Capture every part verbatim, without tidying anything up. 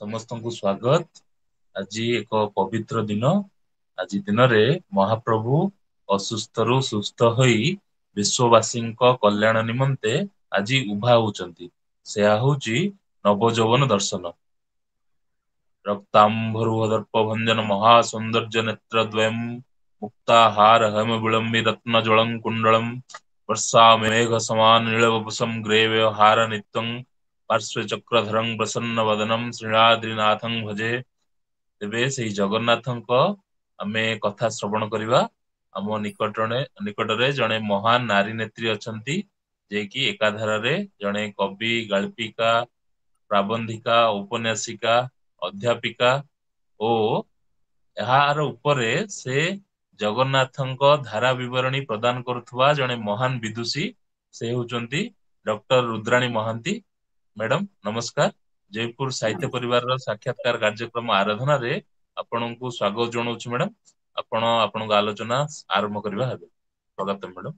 समस्त को स्वागत। आज एक पवित्र दिन। आज दिन रे महाप्रभु असुस्थ रु सुस्थ होई विश्ववासी कल्याण निमंते आज उभा होउचंती। से हूँ नवजौवन दर्शन। रक्तांबरुदर्प भंजन महासौंदर्य नेत्रद्वयम् मुक्ताहार हम विलंबि रत्न ज्वलं कुंडलम वर्षा मेघ समान नीलवपुषम ग्रेव्य हार नित्यं पार्श्व चक्रधरं प्रसन्न वदनम श्रीनाद्रिनाथं भजे। तेबे से जगन्नाथंक आमे कथा श्रवण करिबा। आम निकटने निकटरे जड़े महान नारी नेत्री अछंती जे कि एकाधार रे जड़े कवि गाल्पिका प्राबंधिका उपन्यासिका अध्यापिका ओ यार उपरे से जगन्नाथंक धारा विवरणी प्रदान करुवा जड़े महान विदुषी से होचंती डॉक्टर रुद्राणी महांती। मैडम नमस्कार। जयपुर साहित्य परिवार साक्षात्कार कार्यक्रम आराधना रे आपन को स्वागत जनाऊँ मैडम। आपण आपण आलोचना आरंभ करबा हेबे। स्वागत मैडम।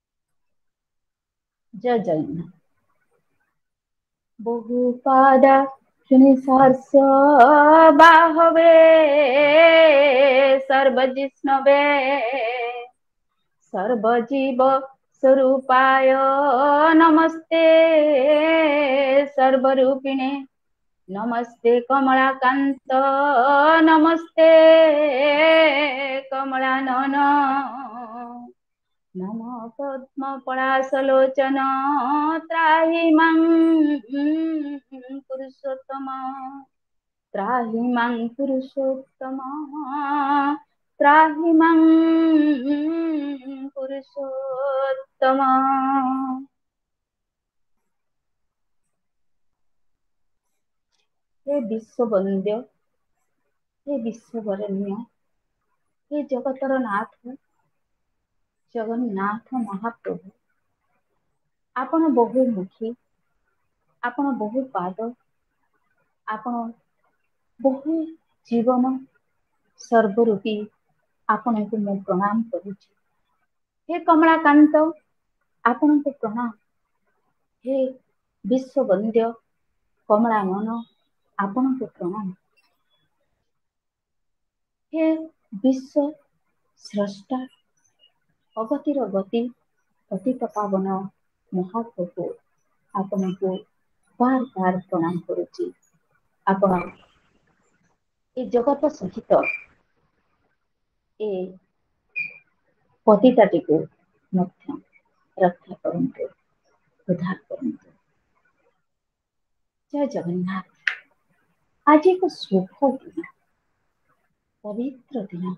जय जगन्नाथ। बहुपादा शनिसार्स्य बाहवे सर्वजिष्णवे सर्वजीव स्वरूपाय नमस्ते सर्वरूपिणे नमस्ते कमलाकांत नमस्ते कमलानन नमो पद्मपलाशलोचन त्राहि मां पुरुषोत्तम त्राहि मां पुरुषोत्तम त्राहि मां पुरुषोत्तम। हे विश्ववंद्य हे विश्ववरेण्य हे जगतर नाथ जगन्नाथ महाप्रभु आपण बहुमुखी आपण बहुपाद आपण बहु जीवन सर्वरूपी आपण को मैं प्रणाम करुछि। हे कमलाकांत आपण को प्रणाम। हे विश्ववंद्य कमलानन आपण को प्रणाम। हे विश्व स्रष्टा अगतिर गति पतित पावन महाप्रभु आपण को बार बार प्रणाम करुछि। आपण ए जगत सहित ए पतिताटी को मध्य रक्षा करंतु उद्धार करंतु। जय जगन्नाथ। आज एक शुभ दिन पवित्र दिन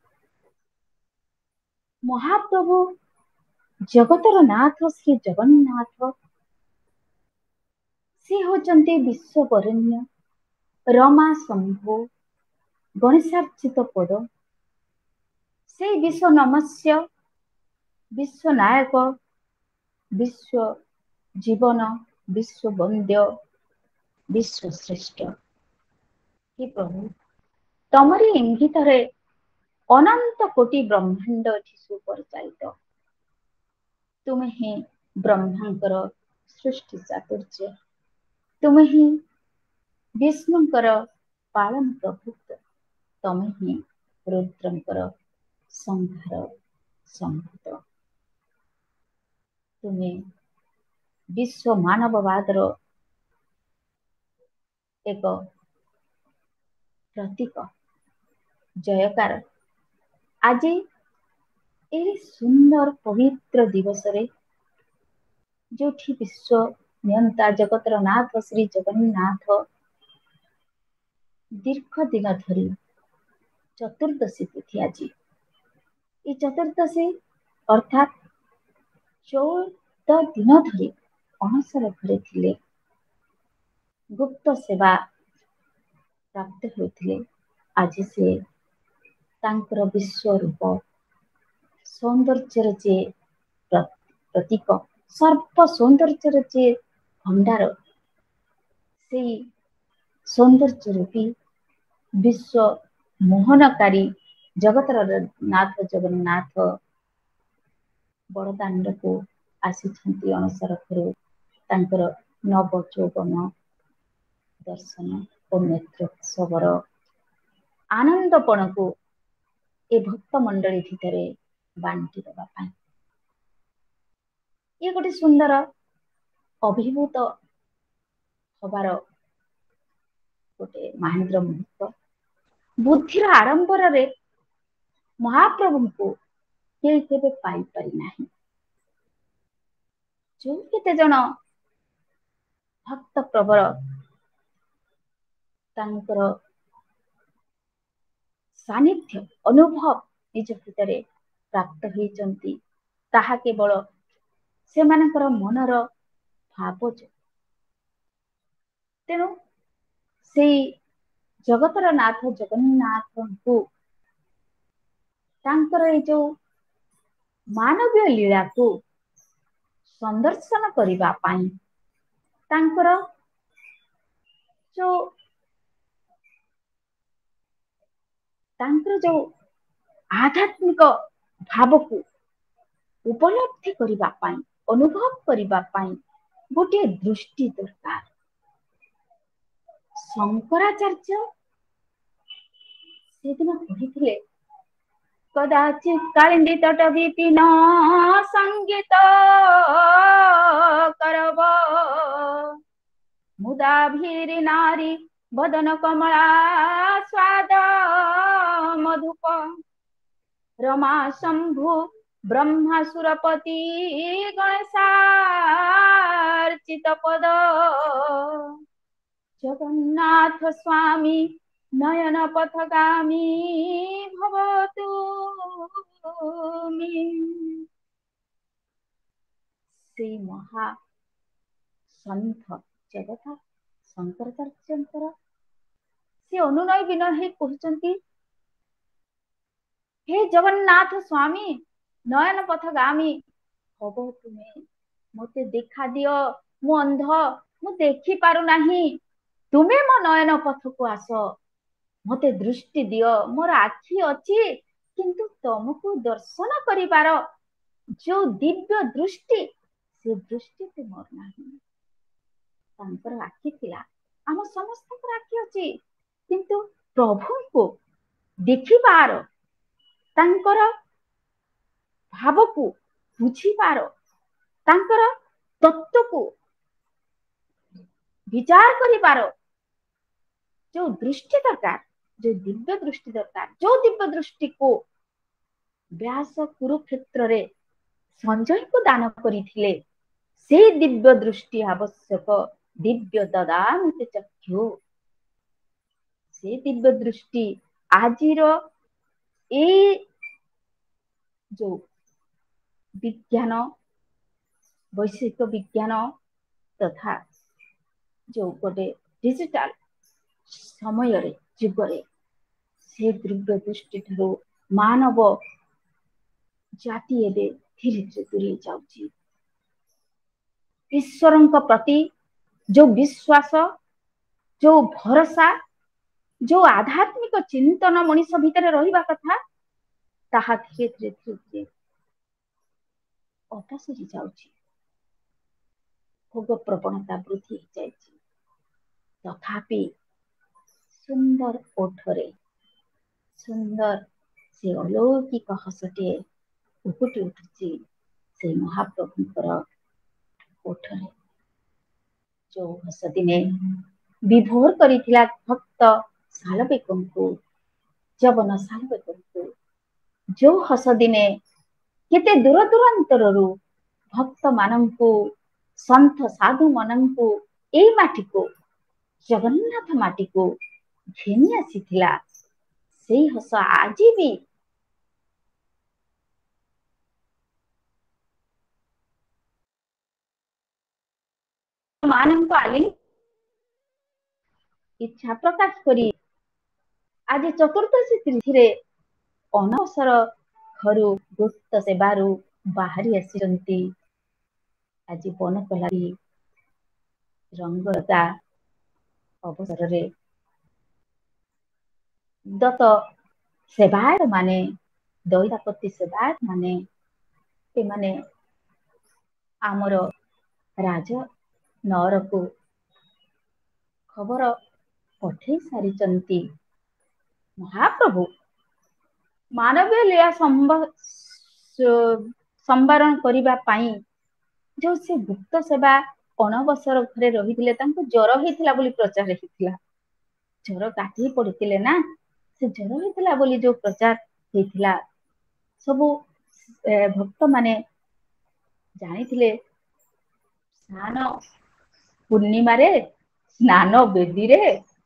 महाप्रभु जगतर नाथ श्री जगन्नाथ से होचंती विश्ववरेण्य रमा शंभु गणेशार्चित पद से विश्व नमस्य विश्वनायक विश्व जीवन विश्ववंद्य विश्वश्रेष्ठ। हे प्रभु तमरी इंगित रे अनंत कोटि ब्रह्मांड सुपरिचालित। तुम्हें ही ब्रह्मांकर सृष्टि चातुर्य तुम्हें ही विष्णुंकर पालन प्रभुत्व तमें ही रुद्रंकर संहार संभूत। तुम्हें विश्व मानववादर एक प्रतीक जयकार। आज ए सुंदर पवित्र दिवस रे जो विश्व नियंता जगतर नाथ श्री जगन्नाथ दीर्घ दिन धरी चतुर्दशी तिथि आज ये चतुर्दशी अर्थात चौदह दिन धरी अणसर घरे थिले गुप्त सेवा प्राप्त होते। आज से तांकर विश्व रूप सौंदर्य जे प्रतीक सर्व सौंदर्य जे भंडार से सौंदर्य रूपी विश्व मोहनकारी जगतर नाथ जगन्नाथ बड़दाण्ड को आसी अणसर घरे तांकर नव चौवन दर्शन ଓ ନେତ୍ରୋତ୍ସବର ଆନନ୍ଦପଣକୁ ଏ ଭକ୍ତ ମଣ୍ଡଳୀ ଭିତରେ ବାଣ୍ଟି ଦେବା ପାଇଁ ଇଏ ଗୋଟେ ସୁନ୍ଦର ଅଭିଭୂତ ହବାର ଗୋଟେ ମହେନ୍ଦ୍ର ମୁହୂର୍ତ୍ତ। ବୁଦ୍ଧିର ଆଡମ୍ବରରେ ମହାପ୍ରଭୁଙ୍କୁ କେହି କେବେ ପାଇପାରି ନାହିଁ। ଯୋଉ କେତେ ଜଣ ଭକ୍ତ ପ୍ରବଳ ତାଙ୍କର ସାନ୍ନିଧ୍ୟ ଅନୁଭବ ନିଜ ଭିତରେ ପ୍ରାପ୍ତ ହେଇଛନ୍ତି, ତାହା କେବଳ ସେମାନଙ୍କର ମନର ଭାବ ଯୋଗୁଁ। ତେଣୁ ସେଇ ଜଗତର ନାଥ ଜଗନ୍ନାଥଙ୍କୁ ତାଙ୍କର ଏଇ ଯୋଉ ମାନବୀୟ ଲୀଳାକୁ ସନ୍ଦର୍ଶନ କରିବା ପାଇଁ ତାଙ୍କର ଯୋଉ ତାଙ୍କର ଯୋଉ ଆଧ୍ୟାତ୍ମିକ ଭାବକୁ ଉପଲବ୍ଧି କରିବା ପାଇଁ, ଅନୁଭବ କରିବା ପାଇଁ ଗୋଟିଏ ଦୃଷ୍ଟି ଦରକାର। ଶଙ୍କରାଚାର୍ଯ୍ୟ ସେଦିନ କହିଥିଲେ, କଦାଚିତ୍ କାଳିନ୍ଦୀ ତଟ ବିପିନ ସଙ୍ଗୀତ କରବ ମୁଦାଭିରି ନାରୀ ବଦନ କମଳା ସ୍ୱାଦ ମଧୁପ ରମା ଶମ୍ଭୁ ବ୍ରହ୍ମା ସୁରପତି ଗଣେଶାର୍ଚିତ ପଦ ଜଗନ୍ନାଥ ସ୍ୱାମୀ ନୟନ ପଥଗାମୀ ଭବତୁ ମେ। ସେଇ ମହା ସନ୍ଥ ଜଗତ ଶଙ୍କରାଚାର୍ଯ୍ୟଙ୍କର ସେ ଅନୁନୟ ବିନୟ ହେଇ କହୁଛନ୍ତି, ହେ ଜଗନ୍ନାଥ ସ୍ୱାମୀ ନୟନ ପଥଗାମୀ ହବ ତୁମେ, ମତେ ଦେଖା ଦିଅ, ମୁଁ ଅନ୍ଧ, ମୁଁ ଦେଖି ପାରୁନାହିଁ, ତୁମେ ମୋ ନୟନ ପଥକୁ ଆସ, ମତେ ଦୃଷ୍ଟି ଦିଅ, ମୋର ଆଖି ଅଛି କିନ୍ତୁ ତମକୁ ଦର୍ଶନ କରିବାର ଯୋଉ ଦିବ୍ୟ ଦୃଷ୍ଟି, ସେ ଦୃଷ୍ଟି ମୋର ନାହିଁ। ତାଙ୍କର ଆଖି ଥିଲା, ଆମ ସମସ୍ତଙ୍କର ଆଖି ଅଛି, କିନ୍ତୁ ପ୍ରଭୁଙ୍କୁ ଦେଖିବାର, ତାଙ୍କର ଭାବକୁ ବୁଝିବାର, ତାଙ୍କର ତତ୍ଵକୁ ବିଚାର କରିବାର ଯୋଉ ଦୃଷ୍ଟି ଦରକାର, ଯୋଉ ଦିବ୍ୟ ଦୃଷ୍ଟି ଦରକାର, ଯୋଉ ଦିବ୍ୟ ଦୃଷ୍ଟିକୁ ବ୍ୟାସ କୁରୁକ୍ଷେତ୍ରରେ ସଞ୍ଜୟକୁ ଦାନ କରିଥିଲେ, ସେଇ ଦିବ୍ୟ ଦୃଷ୍ଟି ଆବଶ୍ୟକ। ଦିବ୍ୟ ଦଦାମି ଚକ୍ଷୁ, ସେ ଦିବ୍ୟ ଦୃଷ୍ଟି ଆଜିର ଏଇ ଯୋଉ ବିଜ୍ଞାନ, ବୈଷୟିକ ବିଜ୍ଞାନ ତଥା ଯୋଉ ଗୋଟେ ଡିଜିଟାଲ ସମୟରେ ଯୁଗରେ ସେ ଦିବ୍ୟ ଦୃଷ୍ଟି ଠାରୁ ମାନବ ଜାତି ଏବେ ଧୀରେ ଧୀରେ ଦୂରେଇ ଯାଉଛି। ଈଶ୍ୱରଙ୍କ ପ୍ରତି ଯୋଉ ବିଶ୍ୱାସ, ଯୋଉ ଭରସା, ଯୋଉ ଆଧ୍ୟାତ୍ମିକ ଚିନ୍ତନ ମଣିଷ ଭିତରେ ରହିବା କଥା, ତାହା ଧୀରେ ଧୀରେ ଧୀରେ ଧୀରେ ଅପସରି ଯାଉଛି। ଭୋଗ ପ୍ରବଣତା ବୃଦ୍ଧି ହେଇଯାଇଛି। ତଥାପି ସୁନ୍ଦର ଓଠରେ ସୁନ୍ଦର ସେ ଅଲୌକିକ ହସଟିଏ ଫୁଟି ଉଠୁଛି ସେ ମହାପ୍ରଭୁଙ୍କର ଓଠରେ। ଯୋଉ ହସ ଦିନେ ବିଭୋର କରିଥିଲା ଭକ୍ତ ଶାଲବେଗଙ୍କୁ, ଜବନ ଶାଲବେଗଙ୍କୁ, ଯୋଉ ହସ ଦିନେ କେତେ ଦୂର ଦୂରାନ୍ତରରୁ ଭକ୍ତ ମାନଙ୍କୁ, ସନ୍ଥ ସାଧୁ ମାନଙ୍କୁ ଏଇ ମାଟିକୁ, ଜଗନ୍ନାଥ ମାଟିକୁ ଘେନି ଆସିଥିଲା, ସେଇ ହସ ଆଜି ବି ମାନଙ୍କୁ ଆଲି ଇଚ୍ଛା ପ୍ରକାଶ କରି ଆଜି ଚତୁର୍ଦ୍ଦଶୀ ତିଥିରେ ଅନବସର ଘରୁ ଗୁପ୍ତ ସେବାରୁ ବାହାରି ଆସିଛନ୍ତି। ଆଜି ବନକଲାଗି ରଙ୍ଗଲତା ଅବସରରେ ଦତ ସେବାୟତ ମାନେ, ଦଇଦାପତି ସେବାୟତ ମାନେ, ଏମାନେ ଆମର ରାଜ ନଅରକୁ ଖବର पठेई सारिचंती। महाप्रभु मानवीय लीला संवरण करबा पाई जो से गुप्त सेवा अनवसर घरे रही जर होता बोली प्रचार होता जर गाधी पड़ते ना से जर होता बोली जो प्रचार होता सबू भक्त माने जानी स्नान पूर्णिमा रे स्नान बेदी रे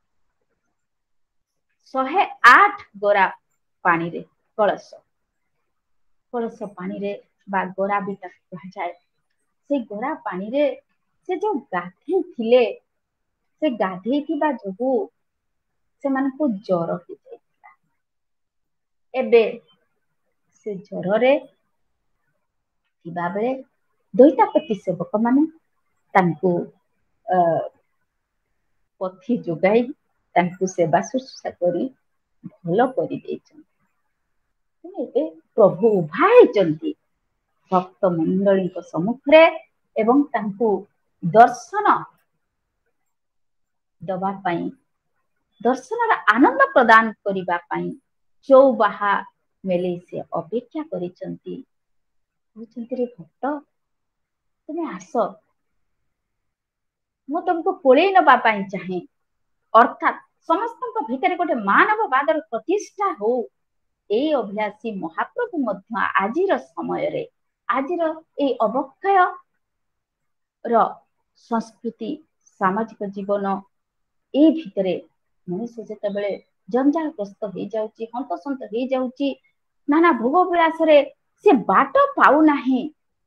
शहे आठ गोरा पानी रे कलश कलश पानी रे बा गोरा भी कहा जाए से गोरा पानी रे से जो गाधे थिले से गाधे थिबा जोगु से मानको जर हो जाइता एबे से जर रे थिबा बेले दैतापति सेवक माने तांको पथी जोगाई तांको सेवा शुश्रूषा करी भल करी देइछन ए प्रभु उभा हेचंती भक्त मंडली सम्मुखरे एवं तांको दर्शन दबा पाई दर्शन आनंद प्रदान करिबा पाई चौबाहा मेले से अपेक्षा करिसंती रे भक्त तुम आस मु तुमको कोले नबा पाई चाहे अर्थात समस्त भीतर गोटे मानववादर प्रतिष्ठा हो ए अभिलाषी महाप्रभु मध्य आजिर समय रे आजिर ए अवक्षय र संस्कृति सामाजिक जीवन ए भितरे मनुष्य जेते बेले जंजालग्रस्त हो जाउची हंतसंत हो जाउची नाना भोग विलास रे से बाट पाउ नाही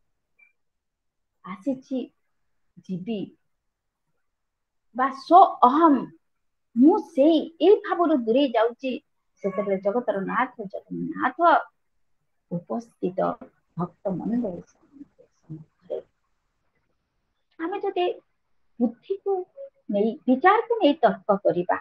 आसीची जीवी बा सो अहम मु सेई ए भावरु दूरे जाउची सेते जगतर नाथ जगन्नाथ उपस्थित भक्त मंडल सम्मुखरे आमे जदि बुद्धि को नहीं विचार को नहीं तर्क करिबा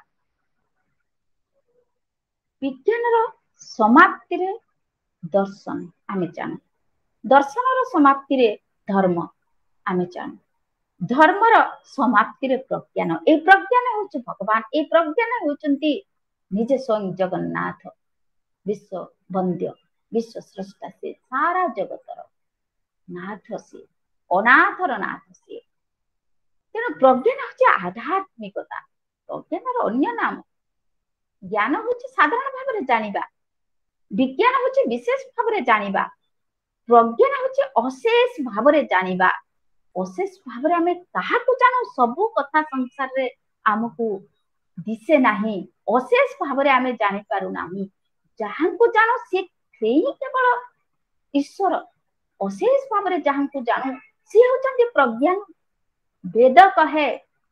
विज्ञान रो समाप्ति रे दर्शन आमे जान दर्शन रो समाप्ति रे धर्म आमे जान धर्म रो समाप्ति रे प्रज्ञान ए प्रज्ञान होछ भगवान ए प्रज्ञान होचंती निजे स्वयं जगन्नाथ विश्व वंद्य विश्व स्रष्टा से सारा जगतर नाथ से अनाथर नाथ से तेणु प्रज्ञान होची आध्यात्मिकता प्रज्ञान रो अन्य नाम ज्ञान होची साधारण भाव रे जानिबा विज्ञान होची विशेष भाव रे जानिबा प्रज्ञान होची अशेष भाव रे जानिबा अशेष भाव रे हमें कहा को जानो सबु कथा संसार रे हमकु दिसे नाही अशेष भाव रे हमें जानि पारु नाही जहां को जानो से सेही केवल ईश्वर अशेष भाव रे जहां को जानो से होचंती प्रज्ञान वेद कहे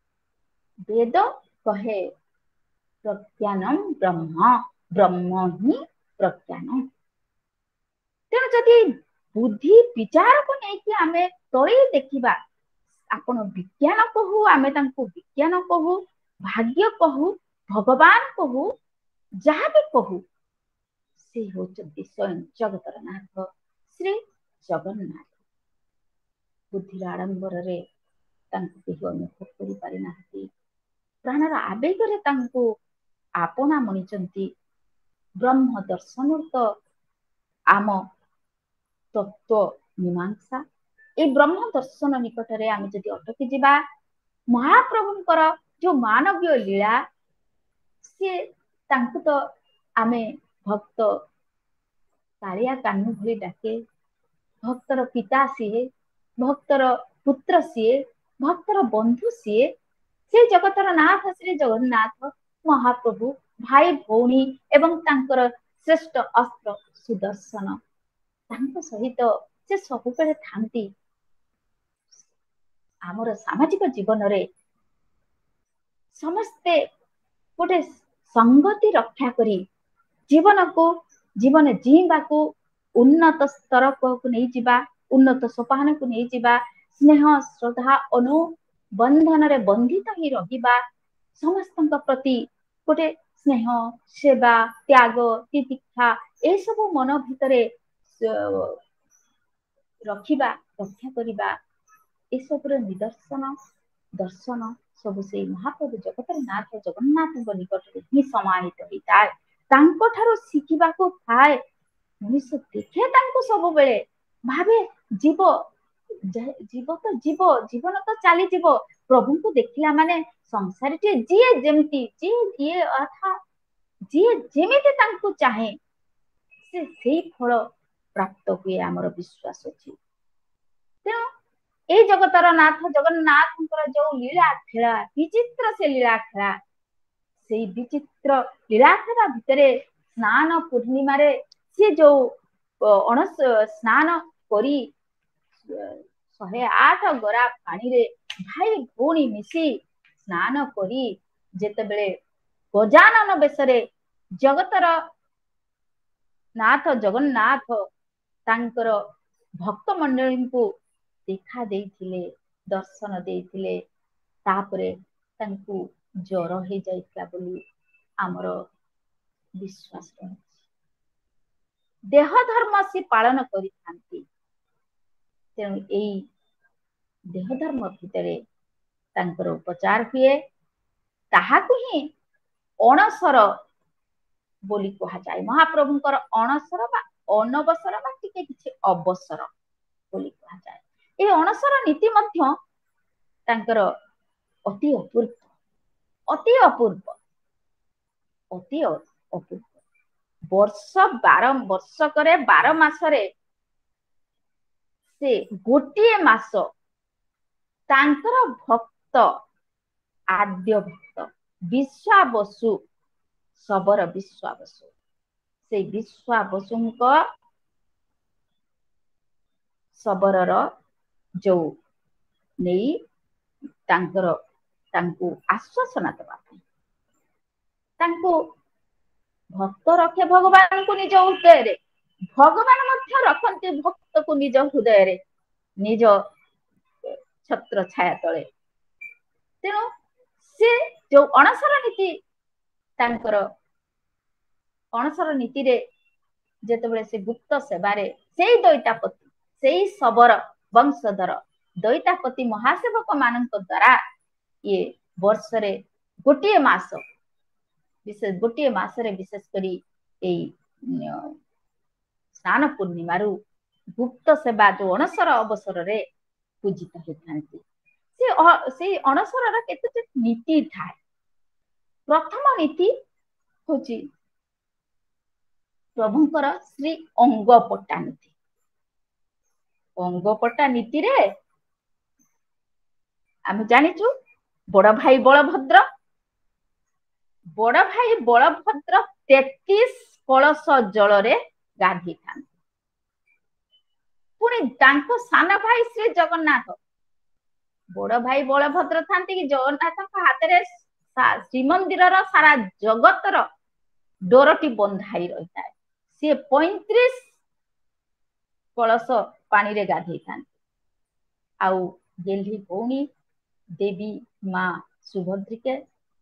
वेद कहे प्रज्ञानम ब्रह्म ब्रह्म ही प्रज्ञान तेणु जदि बुद्धि विचार को लेकिन आमे तोड़ी देखिबा आपण विज्ञान कहू आमे तांको विज्ञान कहू भाग्य कहू भगवान कहू जहाँ भी कहू से होचंती स्वयं जगतर नाथ श्री जगन्नाथ बुद्धिर आडंबर रे तांको केही अनुभव करि पारि नाहंती प्राणर आवेग रे तांको आपना मणिचंती ब्रह्म दर्शन तो आम तत्व मीमांसा ए ब्रह्म दर्शन निकट रे आमे जदि अटकी जिबा महाप्रभुंकर जो मानवीय लीला से तांको तो आमे भक्त कालिया कान्हू भली डाके भक्तर पिता सीए भक्तर पुत्र सीए भक्तर बंधु सीए से जगतर नाथ श्री जगन्नाथ महाप्रभु भाई भौणी एवं तांकर श्रेष्ठ अस्त्र सुदर्शन तांको सहित से सब बेले थांती आमर सामाजिक जीवन रे समस्ते गोटे संगति रक्षा करी जीवन को जीवन जीवा को उन्नत स्तर को नहीं जीवा उन्नत सोपान को नहीं जीवा स्नेह श्रद्धा अनुबंधन रे बंधित ही रहिबा समस्त प्रति गोटे स्नेह सेवा त्याग तितिक्षा ए सब मन भितरे रखिबा रक्षा करिबा ए सब निदर्शन दर्शन सब से महाप्रभु जगतर नाथ जगन्नाथ निकट ही समाहित होता है तांको ठारो शिखिबाको थाए मनुष्य देखे तांको सब बेले भावे जीव जीव तो जीव जीवन तो चली जीव प्रभु को देखला माने संसार टे जी जेमती जी ये अथा जी जेमिति तांको चाहे से सेही फल प्राप्त हुए आमर विश्वास अछि तेणु ए जगतर नाथ जगन्नाथ जो लीला खेला विचित्र से लीला खेला से विचित्र लीला खेला भितरे स्नान पूर्णिमा रे सी जो अणस स्नान करी शहे आठ गरा पानी रे भाई भौणी मिसी स्नान करी जेते बेले गजानन बेसरे जगतर नाथ जगन्नाथ तांकर भक्त मंडली को देखा देइथिले दर्शन देइथिले तापरे तांकु ज्वर हे जाइतला बोली आमर विश्वास रही देह धर्म से पालन करि थांती तेणु एई देह धर्म भितरे तांकर उपचार हुए ताहाकु ही अणसर बोली कहा जाए महाप्रभुंकर अणसर बा अनवसर बा टिके किछि अवसर बोली कहा जाए ए अणसर नीति मध्य तांकर अति अपूर्व अति अपूर्व अति अपूर्व वर्ष बार वर्ष करे बार मासरे से गोटे मास तांकर भक्त आद्य भक्त विश्वावसु सबर विश्वावसु से विश्वावसुंक सबरर जो नहीं तांकर तांकु आश्वासना दबा तांकु भक्त रखे भगवान को निज हृदय रे भगवान मध्य रखते भक्त को निज हृदय रे निज छत्र छाया तले तेणु से जो अणसर नीति तांकर अणसर नीति रे जेतेबेले से गुप्त सेवारे सेई दैतापति सेई सबर वंशधर दैतापति महासेवक मानक द्वारा ये वर्ष रे गोटे मास विशेष गोटे मासरे विशेष करी ए स्नान पूर्णिमा रु गुप्त सेवा जो अणसर अवसर रे पूजित होथांती से से अणसर रा केते नीति थाए प्रथम नीति होची प्रभुंकर श्री अंगपट्टा नीति अंगपट्टा नीति रे आम जानिचु बड़ भाई बलभद्र बड़ भाई बलभद्र तैंतीस कलश जल रे गाधी था पुणी तांको सान भाई श्री जगन्नाथ बड़ भाई बलभद्र था कि जगन्नाथ हाथ रे श्रीमंदिर सारा जगतर डोरटी बंधाई रही है सी पैंतीस कलश पानी रे गाधी था आउ गेल्ही भौणी देवी माँ सुभद्रिके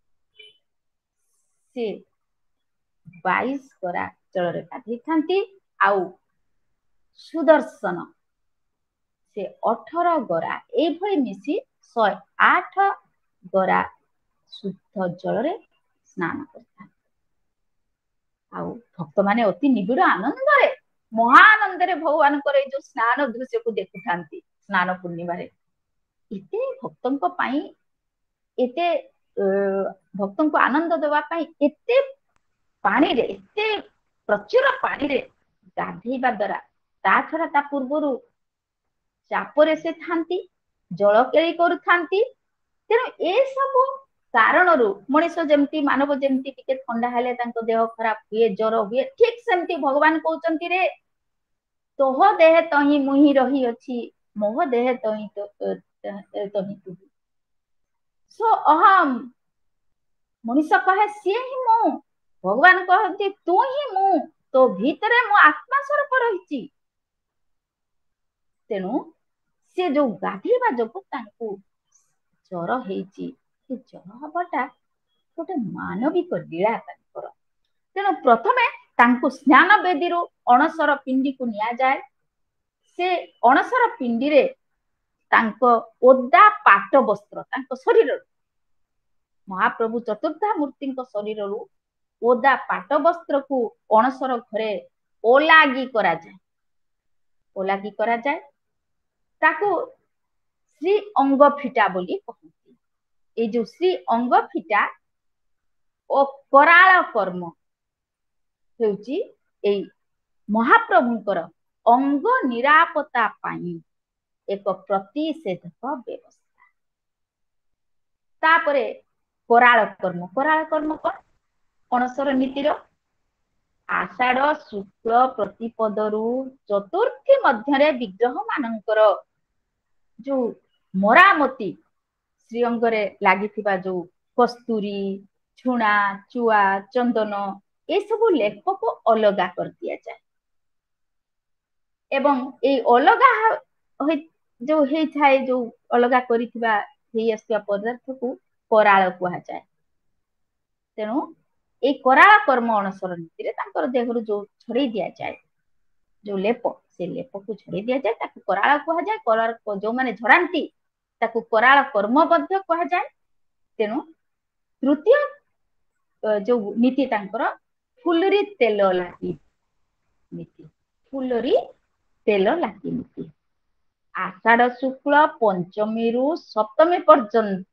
से बाईस गरा जल रे गाधी थांती आउ सुदर्शन से अठारह गरा एभली मिसी सौ आठ गरा शुद्ध जल रे स्नान करता आउ भक्त माने अति निबिड़ आनंद रे महानंद रे भगवान करे जो स्नान दृश्य को देखु थांती स्नान पूर्णिमा रे इते भक्तन को पाई एते भक्तन को आनंद देवा पाई एते पानी रे एते प्रचुर पानी रे गाधेଇବା द्वारा ता छड़ा ता पूर्वरु चापरे से थांती जल केली करू थांती तेनु ए सब कारण रु मनीष जेमती मानव जेमती टिके ठंडा हेले तांको देह खराब हुए ज्वर हुए ठीक सेमती भगवान कहउचंती रे तोह देह तही मुही रही अछि मोह देह तही तो तही तू सो अहम मनीष कहे सी ही मु भगवान कहती तू ही मु तो भीतरे मो आत्मा स्वरूप रही तेणु से जो गाधेवा जो तांको ज्वर हेची से ज्वर हबाटा गोटे मानविक लीला तांकर तेणु प्रथमे तांको स्नान वेदी रु अणसर पिंडी को निया जाए से अणसर पिंडी रे ତାଙ୍କ ଓଦା ପାଟ ବସ୍ତ୍ର ତାଙ୍କ ଶରୀରରୁ ମହାପ୍ରଭୁ ଚତୁର୍ଦ୍ଧା ମୂର୍ତ୍ତିଙ୍କ ଶରୀରରୁ ଓଦା ପାଟ ବସ୍ତ୍ରକୁ ଅଣସର ଘରେ ଓଲାଗି କରାଯାଏ ଓଲାଗି କରାଯାଏ ତାକୁ ଶ୍ରୀ ଅଙ୍ଗ ଫିଟା ବୋଲି କହନ୍ତି। ଏଇ ଯୋଉ ଶ୍ରୀ ଅଙ୍ଗ ଫିଟା ଓ କରାଳ କର୍ମ ହେଉଛି ଏଇ ମହାପ୍ରଭୁଙ୍କର ଅଙ୍ଗ ନିରାପତ୍ତା ପାଇଁ ଏକ ପ୍ରତିଷେଧକ ବ୍ୟବସ୍ଥା। ତାପରେ କରାଳ କର୍ମ କରାଳ କର୍ମ କଣ ଅଣସର ନୀତିର ଆଷାଢ ଶୁକ୍ଳ ପ୍ରତିପଦରୁ ଚତୁର୍ଥୀ ମଧ୍ୟରେ ବିଗ୍ରହ ମାନଙ୍କର ଯୋଉ ମରାମତି ଶ୍ରୀଅଙ୍ଗରେ ଲାଗିଥିବା ଯୋଉ କସ୍ତୁରୀ ଝୁଣା ଚୁଆ ଚନ୍ଦନ ଏସବୁ ଲେପକୁ ଅଲଗା କରିଦିଆଯାଏ ଏବଂ ଏଇ ଅଲଗା ଯୋଉ ହେଇଥାଏ ଯୋଉ ଅଲଗା କରିଥିବା ହେଇ ଆସିଥିବା ପଦାର୍ଥକୁ କରାଳ କୁହାଯାଏ। ତେଣୁ ଏଇ କରାଳ କର୍ମ ଅଣସର ନୀତିରେ ତାଙ୍କର ଦେହରୁ ଯୋଉ ଛଡେଇ ଦିଆଯାଏ ଯୋଉ ଲେପ ସେ ଲେପକୁ ଛଡେଇ ଦିଆଯାଏ ତାକୁ କରାଳ କୁହାଯାଏ। କରାଳ ଯୋଉମାନେ ଝରାନ୍ତି ତାକୁ କରାଳ କର୍ମ ମଧ୍ୟ କୁହାଯାଏ। ତେଣୁ ତୃତୀୟ ଯୋଉ ନୀତି ତାଙ୍କର ଫୁଲରି ତେଲ ଲାଗି ନୀତି ଫୁଲରି ତେଲ ଲାଗି ନୀତି ଆଷାଢ ଶୁକ୍ଳ ପଞ୍ଚମୀରୁ ସପ୍ତମୀ ପର୍ଯ୍ୟନ୍ତ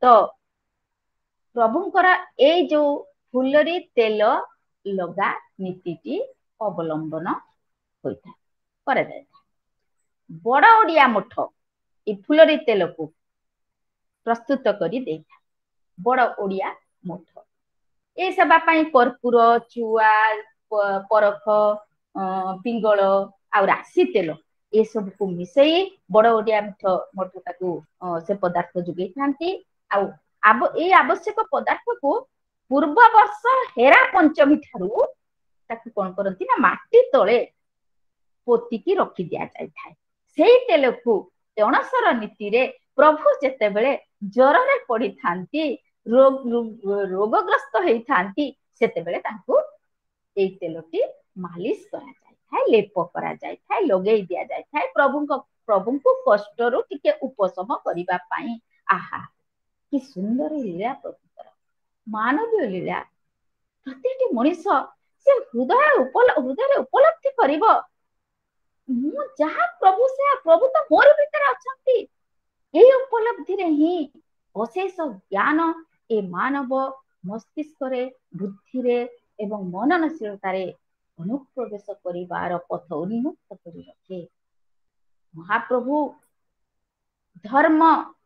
ପ୍ରଭୁଙ୍କର ଏଇ ଯୋଉ ଫୁଲରି ତେଲ ଲଗା ନୀତିଟି ଅବଲମ୍ବନ ହୋଇଥାଏ କରାଯାଇଥାଏ। ବଡ ଓଡିଆ ମଠ ଏ ଫୁଲରି ତେଲକୁ ପ୍ରସ୍ତୁତ କରି ଦେଇଥାଏ। ବଡ ଓଡିଆ ମଠ ଏ ସେବା ପାଇଁ କର୍ପୂର ଚୁଆ ପରଖ ପିଙ୍ଗଳ ଆଉ ରାଶି ତେଲ ଏସବୁକୁ ମିଶେଇ ବଡ ଓଡିଆ ମଠ ମଠ ତାକୁ ସେ ପଦାର୍ଥ ଯୋଗେଇଥାନ୍ତି। ଆଉ ଏଇ ଆବଶ୍ୟକ ପଦାର୍ଥକୁ ପୂର୍ବ ବର୍ଷ ହେରା ପଞ୍ଚମୀ ଠାରୁ ତାକୁ କଣ କରନ୍ତି ନା ମାଟି ତଳେ ପୋତିକି ରଖି ଦିଆଯାଇଥାଏ। ସେଇ ତେଲକୁ ଅଣସର ନୀତିରେ ପ୍ରଭୁ ଯେତେବେଳେ ଜ୍ୱରରେ ପଡିଥାନ୍ତି ରୋଗଗ୍ରସ୍ତ ହେଇଥାନ୍ତି ସେତେବେଳେ ତାଙ୍କୁ ଏଇ ତେଲଟି ମାଲିସ କରାଯାଇଥାଏ ଲେପ କରାଯାଇଥାଏ ଲଗେଇ ଦିଆଯାଇଥାଏ ପ୍ରଭୁଙ୍କ ପ୍ରଭୁଙ୍କୁ କଷ୍ଟରୁ ଟିକେ ଉପଶମ କରିବା ପାଇଁ। ଆହା କି ସୁନ୍ଦର ଲୀଳା ପ୍ରଭୁଙ୍କର ମାନବୀୟ ଲୀଳା ପ୍ରତିଟି ମଣିଷ ସେ ହୃଦୟ ହୃଦୟରେ ଉପଲବ୍ଧି କରିବ ମୁଁ ଯାହା ପ୍ରଭୁ ସେୟା ପ୍ରଭୁ ତ ମୋର ଭିତରେ ଅଛନ୍ତି। ଏଇ ଉପଲବ୍ଧିରେ ହିଁ ଅଶେଷ ଜ୍ଞାନ ଏ ମାନବ ମସ୍ତିଷ୍କରେ ବୁଦ୍ଧିରେ ଏବଂ ମନନଶୀଳତାରେ ଅନୁପ୍ରବେଶ କରିବାର ପଥ ଉନ୍ମୁକ୍ତ କରି ରଖେ। ମହାପ୍ରଭୁ ଧର୍ମ